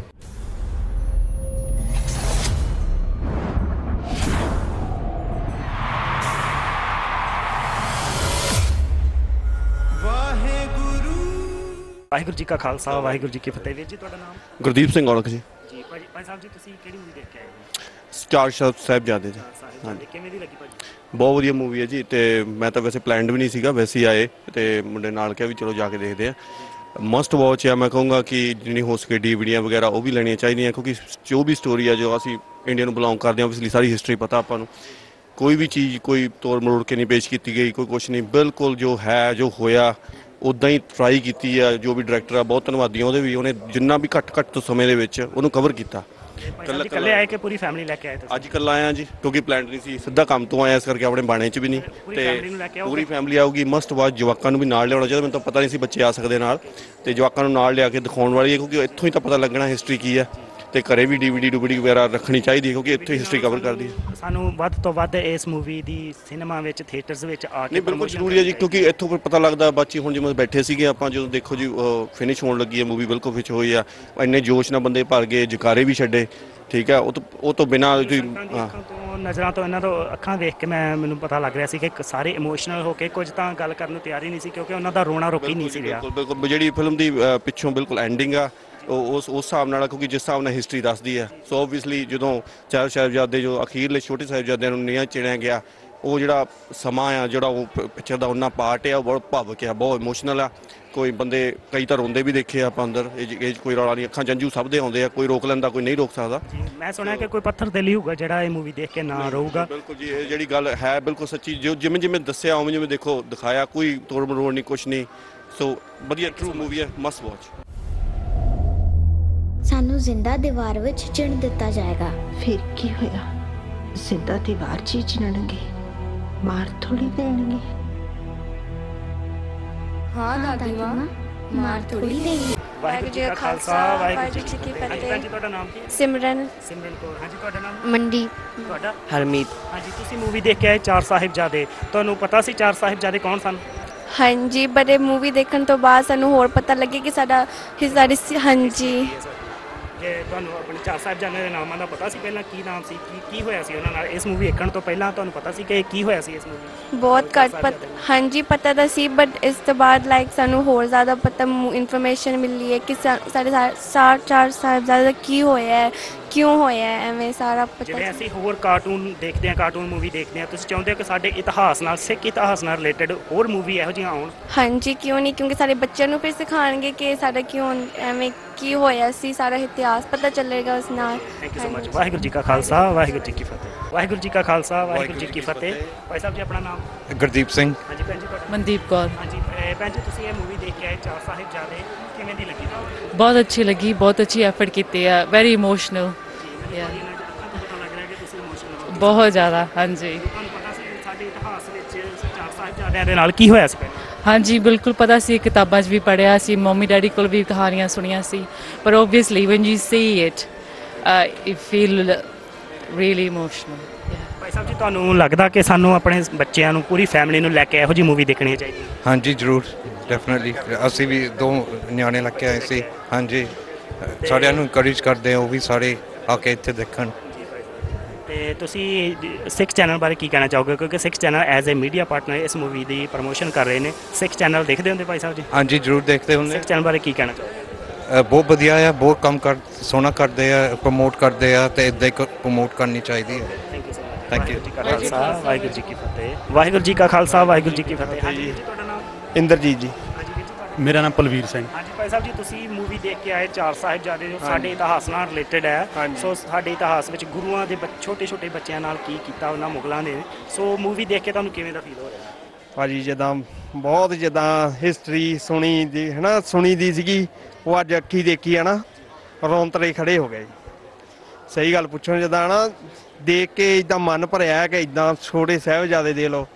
ਵਾਹਿਗੁਰੂ ਜੀ ਕਾ ਖਾਲਸਾ, ਵਾਹਿਗੁਰੂ ਜੀ ਕੀ ਫਤਿਹ। ਵੀਰ ਜੀ ਤੁਹਾਡਾ ਨਾਮ? ਗੁਰਦੀਪ ਸਿੰਘ ਔਲਖ ਜੀ। ਜੀ ਭਾਈ ਸਾਹਿਬ ਜੀ, ਤੁਸੀਂ ਕਿਹੜੀ ਮੂਵੀ ਦੇਖ ਕੇ ਆਏ ਹੋ? ਚਾਰ ਸਾਹਿਬਜ਼ਾਦੇ ਜੀ। ਹਾਂਜੀ, ਕਿਵੇਂ ਦੀ ਲੱਗੀ ਭਾਜੀ? ਬਹੁਤ ਵਧੀਆ ਮੂਵੀ ਹੈ ਜੀ, ਤੇ ਮੈਂ ਤਾਂ ਵੈਸੇ ਪਲਾਨਡ ਵੀ ਨਹੀਂ ਸੀਗਾ, ਵੈਸੇ ਹੀ ਆਏ ਤੇ ਮੁੰਡੇ ਨਾਲ ਕਿਹਾ ਵੀ ਚਲੋ ਜਾ ਕੇ ਦੇਖਦੇ ਆ। ਮਸਟ ਵਾਚ ਹੈ, ਮੈਂ ਕਹੂੰਗਾ ਕਿ ਜਿੰਨੀ ਹੋ ਸਕੇ ਡੀਵੀਡੀਆਂ ਵਗੈਰਾ ਉਹ ਵੀ ਲੈਣੀਆਂ ਚਾਹੀਦੀਆਂ, ਕਿਉਂਕਿ ਜੋ ਵੀ ਸਟੋਰੀ ਹੈ ਜੋ ਅਸੀਂ ਇੰਡੀਆ ਨੂੰ ਬਿਲੋਂਗ ਕਰਦੇ ਹਾਂ, ਓਬਵੀਅਸਲੀ ਸਾਰੀ ਹਿਸਟਰੀ ਪਤਾ ਆਪਾਂ ਨੂੰ, ਕੋਈ ਵੀ ਚੀਜ਼ ਕੋਈ ਤੋੜ ਮਰੋੜ ਕੇ ਨਹੀਂ ਪੇਸ਼ ਕੀਤੀ ਗਈ, ਕੋਈ ਕੁਛ ਨਹੀਂ, ਬਿਲਕੁਲ ਜੋ ਹੈ ਜੋ ਹੋਇਆ ਉੱਦਾਂ ਹੀ ਟਰਾਈ ਕੀਤੀ ਆ। ਜੋ ਵੀ ਡਾਇਰੈਕਟਰ ਆ ਬਹੁਤ ਧੰਨਵਾਦੀ ਆ ਉਹਦੇ ਵੀ, ਉਹਨੇ ਜਿੰਨਾ ਵੀ ਘੱਟ ਤੋਂ ਸਮੇਂ ਦੇ ਵਿੱਚ ਉਹਨੂੰ ਕਵਰ ਕੀਤਾ। ਇਕੱਲੇ ਆਏ ਕਿ ਪੂਰੀ ਫੈਮਿਲੀ ਲੈ ਕੇ ਆਏ ਤੁਸੀਂ? ਅੱਜ ਇਕੱਲਾ ਆਇਆ ਜੀ, ਕਿਉਂਕਿ ਪਲਾਨ ਨਹੀਂ ਸੀ, ਸਿੱਧਾ ਕੰਮ ਤੋਂ ਆਇਆ, ਇਸ ਕਰਕੇ ਆਪਣੇ ਬਾਣੇ 'ਚ ਵੀ ਨਹੀਂ, ਤੇ ਪੂਰੀ ਫੈਮਿਲੀ ਆਊਗੀ। Must watch. ਜਵਾਕਾਂ ਨੂੰ ਵੀ ਨਾਲ ਲਿਆਉਣਾ ਚਾਹੀਦਾ, ਮੈਨੂੰ ਤਾਂ ਪਤਾ ਨਹੀਂ ਸੀ ਬੱਚੇ ਆ ਸਕਦੇ ਨਾਲ, ਤੇ ਜਵਾਕਾਂ ਨੂੰ ਨਾਲ ਲਿਆ ਕੇ ਦਿਖਾਉਣ ਵਾਲੀ ਹੈ, ਕਿਉਂਕਿ ਇੱਥੋਂ ਹੀ ਤਾਂ ਪਤਾ ਲੱਗਣਾ ਹਿਸਟਰੀ ਕੀ ਹੈ, ਤੇ ਘਰੇ ਵੀ ਡੀਵੀਡੀ ਵਗੈਰਾ ਰੱਖਣੀ ਚਾਹੀਦੀ ਹੈ, ਕਿਉਂਕਿ ਇੱਥੇ ਹਿਸਟਰੀ ਕਵਰ ਕਰਦੀ ਹੈ। ਸਾਨੂੰ ਵੱਧ ਤੋਂ ਵੱਧ ਇਸ ਮੂਵੀ ਦੀ ਸਿਨੇਮਾ ਵਿੱਚ ਥੀਏਟਰਸ ਵਿੱਚ ਆ ਕੇ ਨਹੀਂ ਬਿਲਕੁਲ ਜ਼ਰੂਰੀ ਹੈ ਜੀ, ਕਿਉਂਕਿ ਇੱਥੋਂ ਪਤਾ ਲੱਗਦਾ। ਬੱਚੇ ਹੁਣ ਜਿਵੇਂ ਬੈਠੇ ਸੀਗੇ ਆਪਾਂ, ਜਦੋਂ ਦੇਖੋ ਜੀ ਫਿਨਿਸ਼ ਹੋਣ ਲੱਗੀ ਹੈ ਮੂਵੀ, ਬਿਲਕੁਲ ਫਿਚ ਹੋਈ ਆ, ਇੰਨੇ ਜੋਸ਼ ਨਾਲ ਬੰਦੇ ਭਰ ਗਏ, ਜਕਾਰੇ ਵੀ ਛੱਡੇ, ਠੀਕ ਹੈ। ਉਹ ਤੋਂ ਬਿਨਾਂ ਨਜ਼ਰਾਂ ਤੋਂ ਇਹਨਾਂ ਤੋਂ ਅੱਖਾਂ ਵੇਖ ਕੇ ਮੈਨੂੰ ਪਤਾ ਲੱਗ ਰਿਹਾ ਸੀ ਕਿ ਸਾਰੇ ਇਮੋਸ਼ਨਲ ਹੋ ਕੇ ਕੁਝ ਤਾਂ ਗੱਲ ਕਰਨ ਨੂੰ ਤਿਆਰ ਹੀ ਨਹੀਂ ਸੀ, ਕਿਉਂਕਿ ਉਹਨਾਂ ਦਾ ਰੋਣਾ ਰੁਕ ਹੀ ਨਹੀਂ ਸੀ ਰਿਹਾ। ਬਿਲਕੁਲ ਜਿਹੜੀ ਫਿਲਮ ਦੀ ਪਿੱਛੋਂ ਬਿਲਕੁਲ ਐਂਡਿੰਗ ਆ ਉਸ ਹਿਸਾਬ ਨਾਲ, ਕਿਉਂਕਿ ਜਿਸ ਹਿਸਾਬ ਨਾਲ ਹਿਸਟਰੀ ਦੱਸਦੀ ਹੈ। ਸੋ ਓਬਵੀਅਸਲੀ ਜਦੋਂ ਚਾਰ ਸਾਹਿਬਜ਼ਾਦੇ ਜੋ ਅਖੀਰਲੇ ਛੋਟੇ ਸਾਹਿਬਜ਼ਾਦਿਆਂ ਨੂੰ ਨੀਹਾਂ ਚਿਣਿਆ ਗਿਆ, ਉਹ ਜਿਹੜਾ ਸਮਾਂ ਆ, ਜਿਹੜਾ ਉਹ ਪਿਕਚਰ ਦਾ ਉਹਨਾਂ ਪਾਰਟ ਆ, ਉਹ ਬਹੁਤ ਭਾਵੁਕ ਆ, ਬਹੁਤ ਇਮੋਸ਼ਨਲ ਆ। ਕੋਈ ਬੰਦੇ ਕਈ ਤਾਂ ਰੋਂਦੇ ਵੀ ਦੇਖੇ ਆਪਾਂ ਅੰਦਰ, ਇਹ ਕੋਈ ਰੌਲਾ ਨਹੀਂ, ਅੱਖਾਂ ਜੰਜੂ ਸਭ ਦੇ ਆਉਂਦੇ ਆ, ਕੋਈ ਰੋਕ ਲੈਂਦਾ, ਕੋਈ ਨਹੀਂ ਰੋਕ ਸਕਦਾ। ਮੈਂ ਸੁਣਿਆ ਕਿ ਕੋਈ ਪੱਥਰ ਦਿਲੀ ਹੋਊਗਾ ਜਿਹੜਾ ਇਹ ਮੂਵੀ ਦੇਖ ਕੇ ਨਾ ਰਹੂਗਾ। ਬਿਲਕੁਲ ਜੀ, ਇਹ ਜਿਹੜੀ ਗੱਲ ਹੈ ਬਿਲਕੁਲ ਸੱਚੀ, ਜੋ ਜਿਵੇਂ ਦੱਸਿਆ ਉਵੇਂ ਜਿਵੇਂ ਦੇਖੋ ਦਿਖਾਇਆ, ਕੋਈ ਤੋੜ ਮਰੋੜ ਨਹੀਂ, ਕੁਛ ਨਹੀਂ। ਸੋ ਵਧੀਆ ਟਰੂ ਮੂਵੀ ਹੈ, ਮਸਟ ਵਾਚ। ਸਾਨੂੰ ਜ਼ਿੰਦਾ ਦੀਵਾਰ ਵਿੱਚ ਚਿਣ ਦਿੱਤਾ ਜਾਏਗਾ। ਫਿਰ ਕੀ ਹੋਇਆ? ਜ਼ਿੰਦਾ ਦੀਵਾਰ 'ਚ ਚਿਣਨਗੇ, ਮਾਰ ਥੋੜੀ ਦੇਣਗੇ। ਹਾਂ ਦਾਦੀ ਮਾਂ, ਮਾਰ ਥੋੜੀ ਦੇਣਗੇ। ਵਾਹਿਗੁਰੂ ਜੀ ਕਾ ਖਾਲਸਾ, ਵਾਹਿਗੁਰੂ ਜੀ ਕੀ ਫਤਿਹ। ਹਾਂਜੀ, ਤੁਹਾਡਾ ਨਾਮ ਕੀ ਹੈ? ਸਿਮਰਨ ਕੌਰ। ਹਾਂਜੀ, ਤੁਹਾਡਾ ਨਾਮ? ਮਨਦੀਪ। ਤੁਹਾਡਾ? ਹਰਮੀਤ। ਹਾਂਜੀ, ਤੁਸੀਂ ਮੂਵੀ ਦੇਖ ਕੇ ਆਏ ਚਾਰ ਸਾਹਿਬਜ਼ਾਦੇ, ਤੁਹਾਨੂੰ ਪਤਾ ਸੀ ਚਾਰ ਸਾਹਿਬਜ਼ਾਦੇ ਕੌਣ ਸਨ? ਹਾਂਜੀ, ਪਰ ਇਹ ਮੂਵੀ ਦੇਖਣ ਤੋਂ ਬਾਅਦ ਸਾਨੂੰ ਹੋਰ ਪਤਾ ਲੱਗੇ ਕਿ ਸਾਡਾ ਹਾਂਜੀ। ਜੇ ਤੁਹਾਨੂੰ ਆਪਣੇ ਚਾਰ ਸਾਹਿਬਜ਼ਾਦਿਆਂ ਦੇ ਨਾਮਾਂ ਦਾ ਪਤਾ ਸੀ ਪਹਿਲਾਂ, ਕੀ ਨਾਮ ਸੀ, ਕੀ ਹੋਇਆ ਸੀ ਉਹਨਾਂ ਨਾਲ? ਇਸ ਮੂਵੀ ਦੇਖਣ ਤੋਂ ਪਹਿਲਾਂ ਤੁਹਾਨੂੰ ਪਤਾ ਸੀ ਕਿ ਕੀ ਹੋਇਆ ਸੀ ਇਸ ਮੂਵੀ? ਬਹੁਤ ਘੱਟ ਹਾਂਜੀ ਪਤਾ ਤਾਂ ਸੀ, ਬਟ ਇਸ ਤੋਂ ਬਾਅਦ ਸਾਨੂੰ ਹੋਰ ਜ਼ਿਆਦਾ ਪਤਾ ਇਨਫੋਰਮੇਸ਼ਨ ਮਿਲੀ ਹੈ ਕਿ ਸਾਡੇ ਚਾਰ ਸਾਹਿਬਜ਼ਾਦੇ ਦਾ ਕੀ ਹੋਇਆ ਹੈ, ਕਿਉਂ ਹੋਇਆ ਹੈ, ਐਵੇਂ ਸਾਰਾ ਪਤਾ। ਜਿਵੇਂ ਅਸੀਂ ਹੋਰ ਕਾਰਟੂਨ ਦੇਖਦੇ ਹਾਂ, ਕਾਰਟੂਨ ਮੂਵੀ ਦੇਖਦੇ ਹਾਂ, ਤੁਸੀਂ ਚਾਹੁੰਦੇ ਹੋ ਕਿ ਸਾਡੇ ਇਤਿਹਾਸ ਨਾਲ, ਸਿੱਖ ਇਤਿਹਾਸ ਨਾਲ ਰਿਲੇਟਡ ਹੋਰ ਮੂਵੀ ਇਹੋ ਜਿਹੀਆਂ ਆਉਣ? ਹਾਂਜੀ, ਕਿਉਂ ਨਹੀਂ, ਕਿਉਂਕਿ ਸਾਡੇ ਬੱਚਿਆਂ ਨੂੰ ਫਿਰ ਸਿਖਾਉਣਗੇ ਕਿ ਸਾਡਾ ਕਿਉਂ ਐਵੇਂ ਕੀ ਹੋਇਆ ਸੀ, ਸਾਰਾ ਇਤਿਹਾਸ ਪਤਾ ਚੱਲੇਗਾ ਉਸ ਨਾਲ। Thank you so much. Waheguru ji ਕਾ ਖਾਲਸਾ, ਵਾਹਿਗੁਰੂ ਜੀ ਕੀ ਫਤਿਹ। ਵਾਹਿਗੁਰੂ ਜੀ ਕਾ ਖਾਲਸਾ, ਵਾਹਿਗੁਰੂ ਜੀ ਕੀ ਫਤਿਹ। ਭਾਈ ਸਾਹਿਬ ਜੀ, ਆਪਣਾ ਨਾਮ? ਗੁਰਦੀਪ ਸਿੰਘ। ਹਾਂਜੀ ਭੈਣ ਜੀ, ਤੁਹਾਡਾ? ਮਨਦੀਪ ਕੌਰ। ਹਾਂਜੀ ਭੈਣ ਜੀ, ਤੁਸੀਂ ਇਹ ਮੂਵੀ ਦੇਖ ਕੇ ਆਏ ਚਾਰ ਸਾਹਿਬਜ਼ਾਦੇ, ਕਿਵੇਂ ਦੀ ਲੱਗੀ ਤੁਹਾਨੂੰ? ਬਹੁਤ ਅੱਛੀ ਲੱਗੀ, ਬਹੁਤ ਅੱਛੀ ਐਫਰਟ ਕੀਤੇ ਆ, ਵੈਰੀ ਇਮੋਸ਼ਨਲ। ਬਹੁਤ ਜ਼ਿਆਦਾ। ਹਾਂਜੀ, ਤੁਹਾਨੂੰ ਪਤਾ ਸੀ ਸਾਡੇ ਇਤਿਹਾਸ ਵਿੱਚ ਚਾਰ ਸਾਹਿਬਜ਼ਾਦਿਆਂ ਦੇ ਨਾਲ ਕੀ ਹੋਇਆ ਸੀ? ਹਾਂਜੀ, ਬਿਲਕੁਲ ਪਤਾ ਸੀ, ਕਿਤਾਬਾਂ 'ਚ ਵੀ ਪੜ੍ਹਿਆ ਸੀ, ਮੰਮੀ ਡੈਡੀ ਕੋਲ ਵੀ ਕਹਾਣੀਆਂ ਸੁਣੀਆਂ ਸੀ, ਪਰ obviously when you see it you feel really emotional. ਭਾਈ ਸਾਹਿਬ ਜੀ, ਤੁਹਾਨੂੰ ਲੱਗਦਾ ਕਿ ਸਾਨੂੰ ਆਪਣੇ ਬੱਚਿਆਂ ਨੂੰ, ਪੂਰੀ ਫੈਮਿਲੀ ਨੂੰ ਲੈ ਕੇ ਇਹੋ ਜਿਹੀ ਮੂਵੀ ਦੇਖਣੀ ਚਾਹੀਦੀ? ਹਾਂਜੀ ਜ਼ਰੂਰ, ਡੈਫੀਨਿਟਲੀ। ਅਸੀਂ ਵੀ 2 ਨਿਆਣੇ ਲੈ ਕੇ ਆਏ ਸੀ। ਹਾਂਜੀ, ਸਾਰਿਆਂ ਨੂੰ ਇਨਕਰੇਜ ਕਰਦੇ ਆ ਉਹ ਵੀ ਸਾਰੇ ਆ ਕੇ ਇੱਥੇ ਦੇਖਣ। ਤੇ ਤੁਸੀਂ ਸਿੱਖ ਚੈਨਲ ਬਾਰੇ ਕੀ ਕਹਿਣਾ ਚਾਹੋਗੇ, ਕਿਉਂਕਿ Sikh channel as a media partner ਇਸ ਮੂਵੀ ਦੀ ਪ੍ਰਮੋਸ਼ਨ ਕਰ ਰਹੇ ਨੇ? ਸਿੱਖ ਚੈਨਲ ਦੇਖਦੇ ਹੁੰਦੇ ਭਾਈ ਸਾਹਿਬ ਜੀ? ਹਾਂਜੀ ਜ਼ਰੂਰ ਦੇਖਦੇ ਹੁੰਦੇ। ਸਿੱਖ ਚੈਨਲ ਬਾਰੇ ਕੀ ਕਹਿਣਾ ਚਾਹੋਗੇ? ਬਹੁਤ ਵਧੀਆ ਆ, ਬਹੁਤ ਕੰਮ ਸੋਹਣਾ ਕਰਦੇ ਆ, ਪ੍ਰਮੋਟ ਕਰਦੇ ਆ, ਤੇ ਇੱਦਾਂ ਹੀ ਪ੍ਰਮੋਟ ਕਰਨੀ ਚਾਹੀਦੀ ਹੈ। Thank you. ਖਾਲਸਾ, ਵਾਹਿਗੁਰੂ ਜੀ ਕੀ ਫਤਿਹ। ਵਾਹਿਗੁਰੂ ਜੀ ਕਾ ਖਾਲਸਾ, ਵਾਹਿਗੁਰੂ ਜੀ ਕੀ ਫਤਿਹ। ਹਾਂਜੀ, ਤੁਹਾਡਾ ਨਾਮ? ਇੰਦਰਜੀਤ ਜੀ। ਹਾਂਜੀ ਮੇਰਾ ਨਾਮ ਪਲਵੀਰ ਸਿੰਘ। ਹਾਂਜੀ ਭਾਈ ਸਾਹਿਬ ਜੀ, ਤੁਸੀਂ ਮੂਵੀ ਦੇਖ ਕੇ ਆਏ ਚਾਰ ਸਾਹਿਬਜ਼ਾਦੇ, ਜੋ ਸਾਡੇ ਇਤਿਹਾਸ ਨਾਲ ਰਿਲੇਟਡ ਹੈ। ਸੋ ਸਾਡੇ ਇਤਿਹਾਸ ਵਿੱਚ ਗੁਰੂਆਂ ਦੇ ਛੋਟੇ ਛੋਟੇ ਬੱਚਿਆਂ ਨਾਲ ਕੀ ਕੀਤਾ ਉਹਨਾਂ ਮੁਗਲਾਂ ਨੇ, ਸੋ ਮੂਵੀ ਦੇਖ ਕੇ ਤੁਹਾਨੂੰ ਕਿਵੇਂ ਦਾ ਫੀਲ ਹੋ ਰਿਹਾ? ਭਾਜੀ ਜਿੱਦਾਂ ਬਹੁਤ ਜਿੱਦਾਂ ਹਿਸਟਰੀ ਸੁਣੀ ਦੀ ਹੈ ਨਾ, ਸੁਣੀ ਦੀ ਸੀਗੀ, ਉਹ ਅੱਜ ਅੱਖੀ ਦੇਖੀ ਹੈ ਨਾ, ਰੌਂਤਰੇ ਖੜੇ ਹੋ ਗਏ ਜੀ। ਸਹੀ ਗੱਲ ਪੁੱਛੋ, ਜਿੱਦਾਂ ਨਾ ਦੇਖ ਕੇ ਇੱਦਾਂ ਮਨ ਭਰਿਆ ਕਿ ਇੱਦਾਂ ਛੋਟੇ ਸਾਹਿਬਜ਼ਾਦੇ ਦੇ ਲਓ,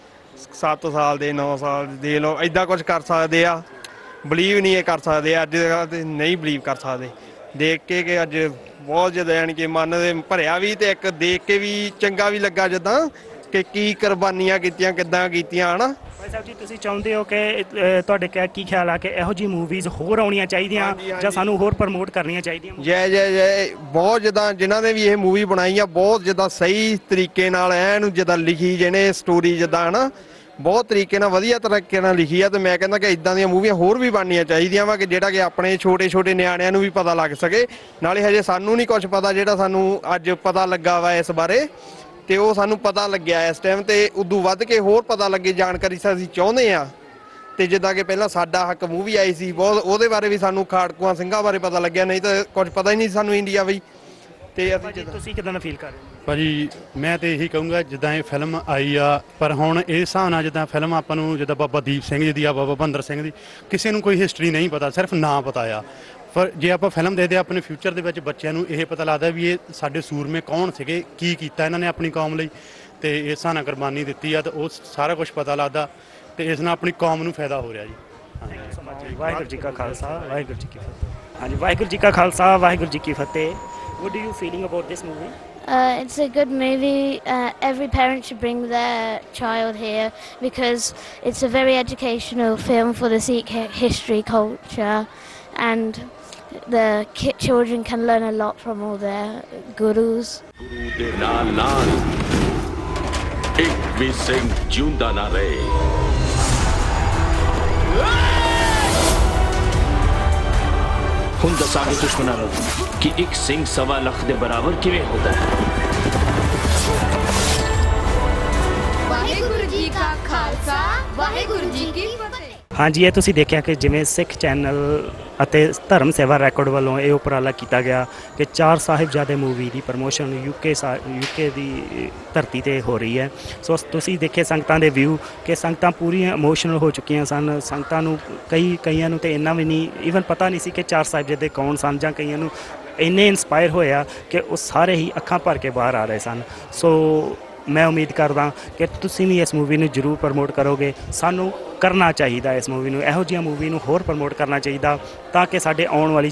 7 ਸਾਲ ਦੇ 9 ਸਾਲ ਦੇ ਲਓ, ਇੱਦਾਂ ਕੁਝ ਕਰ ਸਕਦੇ ਆ। ਬਲੀਵ ਨਹੀਂ ਇਹ ਕਰ ਸਕਦੇ ਅੱਜ ਦੇ, ਨਹੀਂ ਬਲੀਵ ਕਰ ਸਕਦੇ। ਦੇਖ ਕੇ ਕਿ ਅੱਜ ਬਹੁਤ ਜ਼ਿਆਦਾ ਯਾਨੀ ਕਿ ਮਨ ਦੇ ਭਰਿਆ ਵੀ, ਤੇ ਇੱਕ ਦੇਖ ਕੇ ਵੀ ਚੰਗਾ ਵੀ ਲੱਗਾ ਜਿੱਦਾਂ ਕਿ ਕੀ ਕੁਰਬਾਨੀਆਂ ਕੀਤੀਆਂ, ਕਿੱਦਾਂ ਕੀਤੀਆਂ ਹਨਾ। ਭਾਈ ਸਾਹਿਬ ਜੀ, ਤੁਸੀਂ ਚਾਹੁੰਦੇ ਹੋ ਕਿ ਤੁਹਾਡੇ ਕੀ ਖਿਆਲ ਆ ਕਿ ਇਹੋ ਜਿਹੀ ਮੂਵੀਜ਼ ਹੋਰ ਆਉਣੀਆਂ ਚਾਹੀਦੀਆਂ ਜਾਂ ਸਾਨੂੰ ਹੋਰ ਪ੍ਰਮੋਟ ਕਰਨੀਆਂ ਚਾਹੀਦੀਆਂ? ਜੈ ਬਹੁਤ ਜਿੱਦਾਂ ਜਿਨ੍ਹਾਂ ਨੇ ਵੀ ਇਹ ਮੂਵੀ ਬਣਾਈ ਆ, ਬਹੁਤ ਜਿੱਦਾਂ ਸਹੀ ਤਰੀਕੇ ਨਾਲ ਐਨ ਜਿੱਦਾਂ ਲਿਖੀ ਜਿਹਨੇ ਸਟੋਰੀ ਜਿੱਦਾਂ ਹਨਾ, ਬਹੁਤ ਤਰੀਕੇ ਨਾਲ ਵਧੀਆ ਤਰੀਕੇ ਨਾਲ ਲਿਖੀ ਆ। ਤੇ ਮੈਂ ਕਹਿੰਦਾ ਕਿ ਇਦਾਂ ਦੀਆਂ ਮੂਵੀਆਂ ਹੋਰ ਵੀ ਬਣਨੀਆਂ ਚਾਹੀਦੀਆਂ ਵਾ, ਕਿ ਜਿਹੜਾ ਕਿ ਆਪਣੇ ਛੋਟੇ ਛੋਟੇ ਨਿਆਣਿਆਂ ਨੂੰ ਵੀ ਪਤਾ ਲੱਗ ਸਕੇ। ਨਾਲੇ ਹਜੇ ਸਾਨੂੰ ਨਹੀਂ ਕੁਝ ਪਤਾ, ਜਿਹੜਾ ਸਾਨੂੰ ਅੱਜ ਪਤਾ ਲੱਗਾ ਵਾ ਇਸ ਬਾਰੇ, ਤੇ ਉਹ ਸਾਨੂੰ ਪਤਾ ਲੱਗਿਆ ਇਸ ਟਾਈਮ, ਤੇ ਉਦੋਂ ਵੱਧ ਕੇ ਹੋਰ ਪਤਾ ਲੱਗੇ ਜਾਣਕਾਰੀ ਅਸੀਂ ਚਾਹੁੰਦੇ ਆ। ਤੇ ਜਿੱਦਾਂ ਕਿ ਪਹਿਲਾਂ ਸਾਡਾ ਹੱਕ ਮੂਵੀ ਆਈ ਸੀ, ਬਹੁਤ ਉਹਦੇ ਬਾਰੇ ਵੀ ਸਾਨੂੰ ਖਾੜਕੂਆਂ ਸਿੰਘਾਂ ਬਾਰੇ ਪਤਾ ਲੱਗਿਆ, ਨਹੀਂ ਤਾਂ ਕੁਝ ਪਤਾ ਹੀ ਨਹੀਂ ਸਾਨੂੰ ਇੰਡੀਆ ਵੀ। ਤੇ ਤੁਸੀਂ ਕਿਦਾਂ ਦਾ ਫੀਲ ਕਰ ਰਹੇ ਹੋ? ਭਾਜੀ ਮੈਂ ਤੇ ਇਹੀ ਕਹੂੰਗਾ, ਜਿੱਦਾਂ ਇਹ ਫਿਲਮ ਆਈ ਆ, ਪਰ ਹੁਣ ਇਸ ਹਿਸਾਬ ਨਾਲ ਜਿੱਦਾਂ ਫਿਲਮ ਆਪਾਂ ਨੂੰ, ਜਿੱਦਾਂ ਬਾਬਾ ਦੀਪ ਸਿੰਘ ਜੀ ਦੀ ਆ, ਬਾਬਾ ਬੰਦਰ ਸਿੰਘ ਦੀ, ਕਿਸੇ ਨੂੰ ਕੋਈ ਹਿਸਟਰੀ ਨਹੀਂ ਪਤਾ, ਸਿਰਫ ਨਾਂ ਪਤਾ ਆ। ਪਰ ਜੇ ਆਪਾਂ ਫਿਲਮ ਦੇਖਦੇ ਆ, ਆਪਣੇ ਫਿਊਚਰ ਦੇ ਵਿੱਚ ਬੱਚਿਆਂ ਨੂੰ ਇਹ ਪਤਾ ਲੱਗਦਾ ਵੀ ਇਹ ਸਾਡੇ ਸੂਰਮੇ ਕੌਣ ਸੀਗੇ, ਕੀ ਕੀਤਾ ਇਹਨਾਂ ਨੇ ਆਪਣੀ ਕੌਮ ਲਈ, ਤੇ ਇਸ ਹਿਸਾਬ ਨਾਲ ਕੁਰਬਾਨੀ ਦਿੱਤੀ ਆ, ਤੇ ਉਹ ਸਾਰਾ ਕੁਝ ਪਤਾ ਲੱਗਦਾ, ਤੇ ਇਸ ਨਾਲ ਆਪਣੀ ਕੌਮ ਨੂੰ ਫਾਇਦਾ ਹੋ ਰਿਹਾ ਜੀ। ਵਾਹਿਗੁਰੂ ਜੀ ਕਾ ਖਾਲਸਾ, ਵਾਹਿਗੁਰੂ ਜੀ ਕੀ ਫਤਿਹ। ਹਾਂਜੀ, ਵਾਹਿਗੁਰੂ ਜੀ ਕਾ ਖਾਲਸਾ, ਵਾਹਿਗੁਰੂ ਜੀ ਕੀ ਫਤਿਹ। What are you feeling about this movie? It's a good movie. Every parent should bring their child here because it's a very educational film for the Sikh history, culture, and the children can learn a lot from all their gurus. ਗੁਰੂ ਦੇ ਨਾਲ ਨਾਲ ਇੱਕ ਵੀ ਸਿੰਘ ਜਿਉਂਦਾ ਨਾ ਰਹੇ। ਹੁਣ ਦੱਸਾਂਗੇ ਦੁਸ਼ਮਣਾਂ ਨੂੰ ਕਿ ਇੱਕ ਸਿੰਘ 1.25 ਲੱਖ ਦੇ ਬਰਾਬਰ ਕਿਵੇਂ ਹੁੰਦਾ ਹੈ। ਵਾਹਿਗੁਰੂ ਜੀ ਕਾ ਖਾਲਸਾ, ਵਾਹਿਗੁਰੂ ਜੀ ਕੀ ਫਤਿਹ। ਹਾਂਜੀ, ਇਹ ਤੁਸੀਂ ਦੇਖਿਆ ਕਿ ਜਿਵੇਂ ਸਿੱਖ ਚੈਨਲ ਅਤੇ ਧਰਮ ਸੇਵਾ ਰੈਕੋਰਡ ਵੱਲੋਂ ਇਹ ਉਪਰਾਲਾ ਕੀਤਾ ਗਿਆ ਕਿ ਚਾਰ ਸਾਹਿਬਜ਼ਾਦੇ ਮੂਵੀ ਦੀ ਪ੍ਰਮੋਸ਼ਨ ਯੂਕੇ ਦੀ ਧਰਤੀ ਤੇ ਹੋ ਰਹੀ ਹੈ। ਸੋ ਤੁਸੀਂ ਦੇਖੇ ਸੰਗਤਾਂ ਦੇ ਵਿਊ ਕਿ ਸੰਗਤਾਂ ਪੂਰੀਆਂ ਇਮੋਸ਼ਨਲ ਹੋ ਚੁੱਕੀਆਂ ਸਨ। ਸੰਗਤਾਂ ਨੂੰ ਕਈਆਂ ਨੂੰ ਤੇ ਇੰਨਾ ਵੀ ਨਹੀਂ ਈਵਨ ਪਤਾ ਨਹੀਂ ਸੀ ਕਿ ਚਾਰ ਸਾਹਿਬਜ਼ਾਦੇ ਕੌਣ ਸਨ, ਜਾਂ ਕਈਆਂ ਨੂੰ ਇੰਨੇ ਇਨਸਪਾਇਰ ਹੋਇਆ ਕਿ ਉਹ ਸਾਰੇ ਹੀ ਅੱਖਾਂ ਭਰ ਕੇ ਬਾਹਰ ਆ ਰਹੇ ਸਨ। ਸੋ ਮੈਂ ਉਮੀਦ ਕਰਦਾ ਕਿ ਤੁਸੀਂ ਵੀ ਇਸ ਮੂਵੀ ਨੂੰ ਜ਼ਰੂਰ ਪ੍ਰਮੋਟ ਕਰੋਗੇ। ਸਾਨੂੰ ਕਰਨਾ ਚਾਹੀਦਾ ਇਸ ਮੂਵੀ ਨੂੰ, ਇਹੋ ਜਿਹੀਆਂ ਮੂਵੀ ਨੂੰ ਹੋਰ ਪ੍ਰਮੋਟ ਕਰਨਾ ਚਾਹੀਦਾ, ਤਾਂ ਕਿ ਸਾਡੇ ਆਉਣ ਵਾਲੀ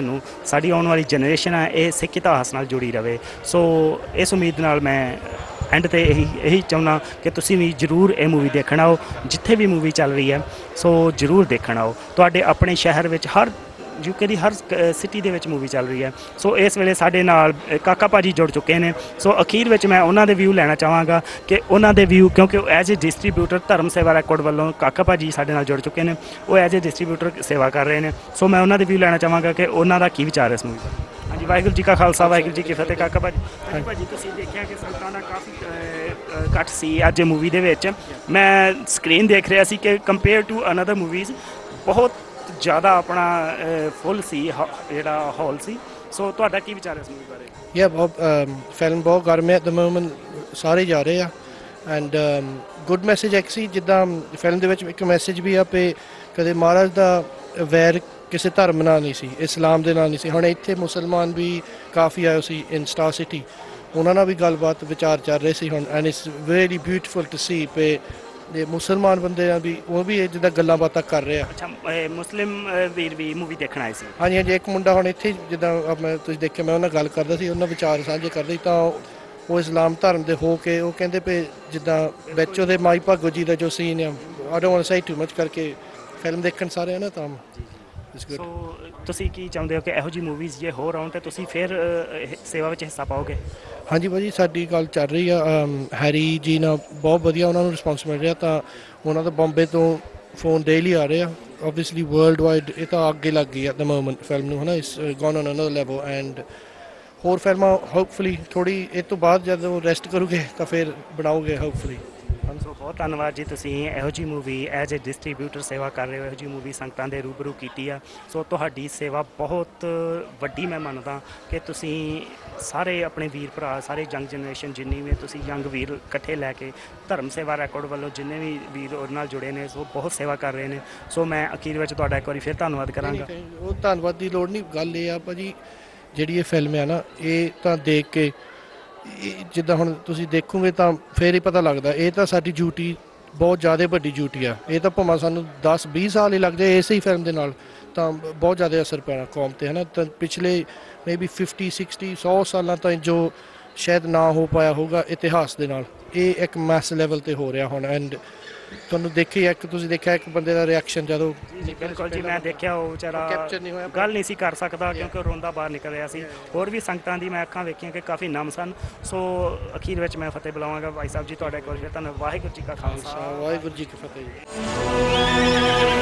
ਜਨਰੇਸ਼ਨ ਹੈ ਇਹ ਸਿੱਖ ਇਤਿਹਾਸ ਨਾਲ ਜੁੜੀ ਰਹੇ। ਸੋ ਇਸ ਉਮੀਦ ਨਾਲ ਮੈਂ ਐਂਡ ਤੇ ਇਹੀ ਚਾਹੁੰਦਾ ਕਿ ਤੁਸੀਂ ਵੀ ਜ਼ਰੂਰ ਇਹ ਮੂਵੀ ਦੇਖਣ ਆਓ, ਜਿੱਥੇ ਵੀ ਮੂਵੀ ਚੱਲ ਰਹੀ ਹੈ। ਸੋ ਜ਼ਰੂਰ ਦੇਖਣ ਆਓ। ਤੁਹਾਡੇ ਆਪਣੇ ਸ਼ਹਿਰ ਵਿੱਚ ਹਰ ਯੂਕੇ ਦੀ ਹਰ ਸਿਟੀ ਦੇ ਵਿੱਚ ਮੂਵੀ ਚੱਲ ਰਹੀ ਹੈ। ਸੋ ਇਸ ਵੇਲੇ ਸਾਡੇ ਨਾਲ ਕਾਕਾ ਭਾਜੀ ਜੁੜ ਚੁੱਕੇ ਨੇ। ਸੋ ਅਖੀਰ ਵਿੱਚ ਮੈਂ ਉਹਨਾਂ ਦੇ ਵਿਊ ਲੈਣਾ ਚਾਹਾਂਗਾ ਕਿ ਉਹਨਾਂ ਦੇ ਵਿਊ, ਕਿਉਂਕਿ ਉਹ ਐਜ਼ ਏ ਡਿਸਟਰੀਬਿਊਟਰ ਧਰਮ ਸੇਵਾ ਰੈਕੋਰਡ ਵੱਲੋਂ ਕਾਕਾ ਭਾਜੀ ਸਾਡੇ ਨਾਲ ਜੁੜ ਚੁੱਕੇ ਨੇ, ਉਹ ਐਜ਼ ਏ ਡਿਸਟਰੀਬਿਊਟਰ ਸੇਵਾ ਕਰ ਰਹੇ ਨੇ। ਸੋ ਮੈਂ ਉਹਨਾਂ ਦੇ ਵਿਊ ਲੈਣਾ ਚਾਹਾਂਗਾ ਕਿ ਉਹਨਾਂ ਦਾ ਕੀ ਵਿਚਾਰ ਹੈ ਇਸ ਮੂਵੀ ਦਾ। ਹਾਂਜੀ, ਵਾਹਿਗੁਰੂ ਜੀ ਕਾ ਖਾਲਸਾ, ਵਾਹਿਗੁਰੂ ਜੀ ਕੀ ਫਤਿਹ। ਕਾਕਾ ਭਾਜੀ, ਭਾਜੀ ਤੁਸੀਂ ਦੇਖਿਆ ਕਿ ਸੰਗਤਾਂ ਦਾ ਕਾਫੀ ਇਕੱਠ ਸੀ ਅੱਜ ਮੂਵੀ ਦੇ ਵਿੱਚ। ਮੈਂ ਸਕਰੀਨ ਦੇਖ ਰਿਹਾ ਸੀ ਕਿ ਕੰਪੇਅਰ ਟੂ ਅਨਦਰ ਮੂਵੀਜ਼ ਬਹੁਤ ਜ਼ਿਆਦਾ ਆਪਣਾ ਫੁੱਲ ਸੀ ਜਿਹੜਾ ਹਾਲ ਸੀ। ਸੋ ਤੁਹਾਡਾ ਕੀ ਵਿਚਾਰ ਹੈ ਇਸ ਮੂਵੀ ਬਾਰੇ? ਬਹੁਤ ਫਿਲਮ ਬਹੁਤ ਗਰਮ ਹੈ ਐਟ ਦ ਮੋਮੈਂਟ, ਸਾਰੇ ਜਾ ਰਹੇ ਆ ਐਂਡ ਗੁੱਡ ਮੈਸੇਜ ਐਕਸੀ। ਜਿੱਦਾਂ ਫਿਲਮ ਦੇ ਵਿੱਚ ਇੱਕ ਮੈਸੇਜ ਵੀ ਆ ਪੇ ਕਦੇ ਮਹਾਰਾਜ ਦਾ ਵੈਰ ਕਿਸੇ ਧਰਮ ਨਾਲ ਨਹੀਂ ਸੀ, ਇਸਲਾਮ ਦੇ ਨਾਲ ਨਹੀਂ ਸੀ। ਹੁਣ ਇੱਥੇ ਮੁਸਲਮਾਨ ਵੀ ਕਾਫੀ ਆਏ ਸੀ ਇਨ ਸਟਾਰ ਸਿਟੀ, ਉਹਨਾਂ ਨਾਲ ਵੀ ਗੱਲਬਾਤ ਵਿਚਾਰ ਚੱਲ ਰਹੇ ਸੀ ਹੁਣ। And it's very beautiful to see ਪੇ ਦੇ ਮੁਸਲਮਾਨ ਬੰਦੇ ਆ ਵੀ ਉਹ ਵੀ ਜਿੱਦਾਂ ਗੱਲਾਂ ਬਾਤਾਂ ਕਰ ਰਹੇ ਆ। ਅੱਛਾ, ਮੁਸਲਿਮ ਵੀਰ ਵੀ ਮੂਵੀ ਦੇਖਣ ਆਏ ਸੀ? ਹਾਂਜੀ ਹਾਂਜੀ, ਇੱਕ ਮੁੰਡਾ ਹੁਣ ਇੱਥੇ ਜਿੱਦਾਂ ਮੈਂ ਤੁਸੀਂ ਦੇਖਿਆ, ਮੈਂ ਉਹਨਾਂ ਨਾਲ ਗੱਲ ਕਰਦਾ ਸੀ, ਉਹਨਾਂ ਵਿਚਾਰ ਸਾਂਝੇ ਕਰਦੇ ਸੀ, ਤਾਂ ਉਹ ਇਸਲਾਮ ਧਰਮ ਦੇ ਹੋ ਕੇ ਉਹ ਕਹਿੰਦੇ ਪਏ ਜਿੱਦਾਂ ਵਿੱਚ ਉਹਦੇ ਮਾਈ ਭਾਗੋ ਜੀ ਦਾ ਜੋ ਸੀਨ ਆ, I don't want to say too much ਕਰਕੇ ਫਿਲਮ ਦੇਖਣ ਸਾਰੇ ਆ ਨਾ, ਤਾਂ ਸੋ ਤੁਸੀਂ ਕੀ ਚਾਹੁੰਦੇ ਹੋ ਕਿ ਇਹੋ ਜਿਹੀ ਮੂਵੀਜ਼ ਜੇ ਹੋਰ ਆਉਣ ਤੇ ਤੁਸੀਂ ਫਿਰ ਸੇਵਾ ਵਿੱਚ ਹਿੱਸਾ ਪਾਓਗੇ? ਹਾਂਜੀ ਭਾਜੀ, ਸਾਡੀ ਗੱਲ ਚੱਲ ਰਹੀ ਆ ਹੈਰੀ ਜੀ ਨਾਲ, ਬਹੁਤ ਵਧੀਆ ਉਹਨਾਂ ਨੂੰ ਰਿਸਪੌਂਸ ਮਿਲ ਰਿਹਾ, ਤਾਂ ਉਹਨਾਂ ਦਾ ਬੰਬੇ ਤੋਂ ਫੋਨ ਡੇਲੀ ਆ ਰਹੇ ਆ। ਓਬਵੀਅਸਲੀ ਵਰਲਡ ਵਾਈਡ ਇਹ ਤਾਂ ਅੱਗੇ ਲੱਗ ਗਈ ਐਟ ਦ ਮੋਮੈਂਟ ਫਿਲਮ ਨੂੰ, ਹੈ ਨਾ। Is gone on another level and ਹੋਰ ਫਿਲਮਾਂ ਹੋਪਫੁਲੀ ਥੋੜ੍ਹੀ ਇਹ ਤੋਂ ਬਾਅਦ ਜਦੋਂ ਰੈਸਟ ਕਰੋਗੇ ਤਾਂ ਫਿਰ ਬਣਾਓਗੇ ਹੋਪਫੁਲੀ। ਹਨ। ਸੋ ਬਹੁਤ ਧੰਨਵਾਦ ਜੀ, ਤੁਸੀਂ ਇਹੋ ਜਿਹੀ ਮੂਵੀ ਐਜ਼ ਏ ਡਿਸਟ੍ਰੀਬਿਊਟਰ ਸੇਵਾ ਕਰ ਰਹੇ ਹੋ, ਇਹੋ ਜਿਹੀ ਮੂਵੀ ਸੰਗਤਾਂ ਦੇ ਰੂਬਰੂ ਕੀਤੀ ਆ। ਸੋ ਤੁਹਾਡੀ ਸੇਵਾ ਬਹੁਤ ਵੱਡੀ ਮੈਂ ਮੰਨਦਾ ਕਿ ਤੁਸੀਂ ਸਾਰੇ ਆਪਣੇ ਵੀਰ ਭਰਾ, ਸਾਰੇ ਯੰਗ ਜਨਰੇਸ਼ਨ ਜਿੰਨੀ ਵੀ ਤੁਸੀਂ ਯੰਗ ਵੀਰ ਇਕੱਠੇ ਲੈ ਕੇ ਧਰਮ ਸੇਵਾ ਰੈਕੋਰਡ ਵੱਲੋਂ ਜਿੰਨੇ ਵੀ ਵੀਰ ਉਹਦੇ ਨਾਲ ਜੁੜੇ ਨੇ, ਸੋ ਬਹੁਤ ਸੇਵਾ ਕਰ ਰਹੇ ਨੇ। ਸੋ ਮੈਂ ਅਖੀਰ ਵਿੱਚ ਤੁਹਾਡਾ ਇੱਕ ਵਾਰੀ ਫਿਰ ਧੰਨਵਾਦ ਕਰਾਂਗਾ। ਉਹ ਧੰਨਵਾਦ ਦੀ ਲੋੜ ਨਹੀਂ, ਗੱਲ ਇਹ ਆ ਭਾਜੀ ਜਿਹੜੀ ਇਹ ਫਿਲਮ ਆ ਨਾ, ਇਹ ਤਾਂ ਦੇਖ ਕੇ ਜਿੱਦਾਂ ਹੁਣ ਤੁਸੀਂ ਦੇਖੋਗੇ ਤਾਂ ਫਿਰ ਹੀ ਪਤਾ ਲੱਗਦਾ, ਇਹ ਤਾਂ ਸਾਡੀ ਡਿਊਟੀ ਬਹੁਤ ਜ਼ਿਆਦਾ ਵੱਡੀ ਡਿਊਟੀ ਆ। ਇਹ ਤਾਂ ਭਾਵੇਂ ਸਾਨੂੰ 10-20 ਸਾਲ ਹੀ ਲੱਗਦੇ ਇਸੇ ਹੀ ਫਿਲਮ ਦੇ ਨਾਲ, ਤਾਂ ਬਹੁਤ ਜ਼ਿਆਦਾ ਅਸਰ ਪੈਣਾ ਕੌਮ 'ਤੇ ਹੈ ਨਾ। ਤਾਂ ਪਿਛਲੇ ਮੇਬੀ 50-60-100 ਸਾਲਾਂ ਤਾਂ ਜੋ ਸ਼ਾਇਦ ਨਾ ਹੋ ਪਾਇਆ ਹੋਊਗਾ ਇਤਿਹਾਸ ਦੇ ਨਾਲ, ਇਹ ਇੱਕ ਮੈਸ ਲੈਵਲ 'ਤੇ ਹੋ ਰਿਹਾ ਹੁਣ। ਐਂਡ ਤੁਹਾਨੂੰ ਦੇਖਿਆ ਤੁਸੀਂ ਦੇਖਿਆ ਇੱਕ ਬੰਦੇ ਦਾ ਰਿਐਕਸ਼ਨ ਜਦੋਂ ਬਿਲਕੁਲ ਜੀ, ਮੈਂ ਦੇਖਿਆ ਉਹ ਵਿਚਾਰਾ ਗੱਲ ਨਹੀਂ ਸੀ ਕਰ ਸਕਦਾ ਕਿਉਂਕਿ ਰੋਂਦਾ ਬਾਹਰ ਨਿਕਲ ਰਿਹਾ ਸੀ। ਹੋਰ ਵੀ ਸੰਗਤਾਂ ਦੀ ਮੈਂ ਅੱਖਾਂ ਵੇਖੀਆਂ ਕਿ ਕਾਫੀ ਨਮ ਸਨ। ਸੋ ਅਖੀਰ ਵਿੱਚ ਮੈਂ ਫਤਿਹ ਬੁਲਾਵਾਂਗਾ ਭਾਈ ਸਾਹਿਬ ਜੀ ਤੁਹਾਡੇ ਕੋਲ। ਧੰਨਵਾਦ। ਵਾਹਿਗੁਰੂ ਜੀ ਕਾ ਖਾਲਸਾ, ਵਾਹਿਗੁਰੂ ਜੀ ਕੀ ਫਤਿਹ ਜੀ।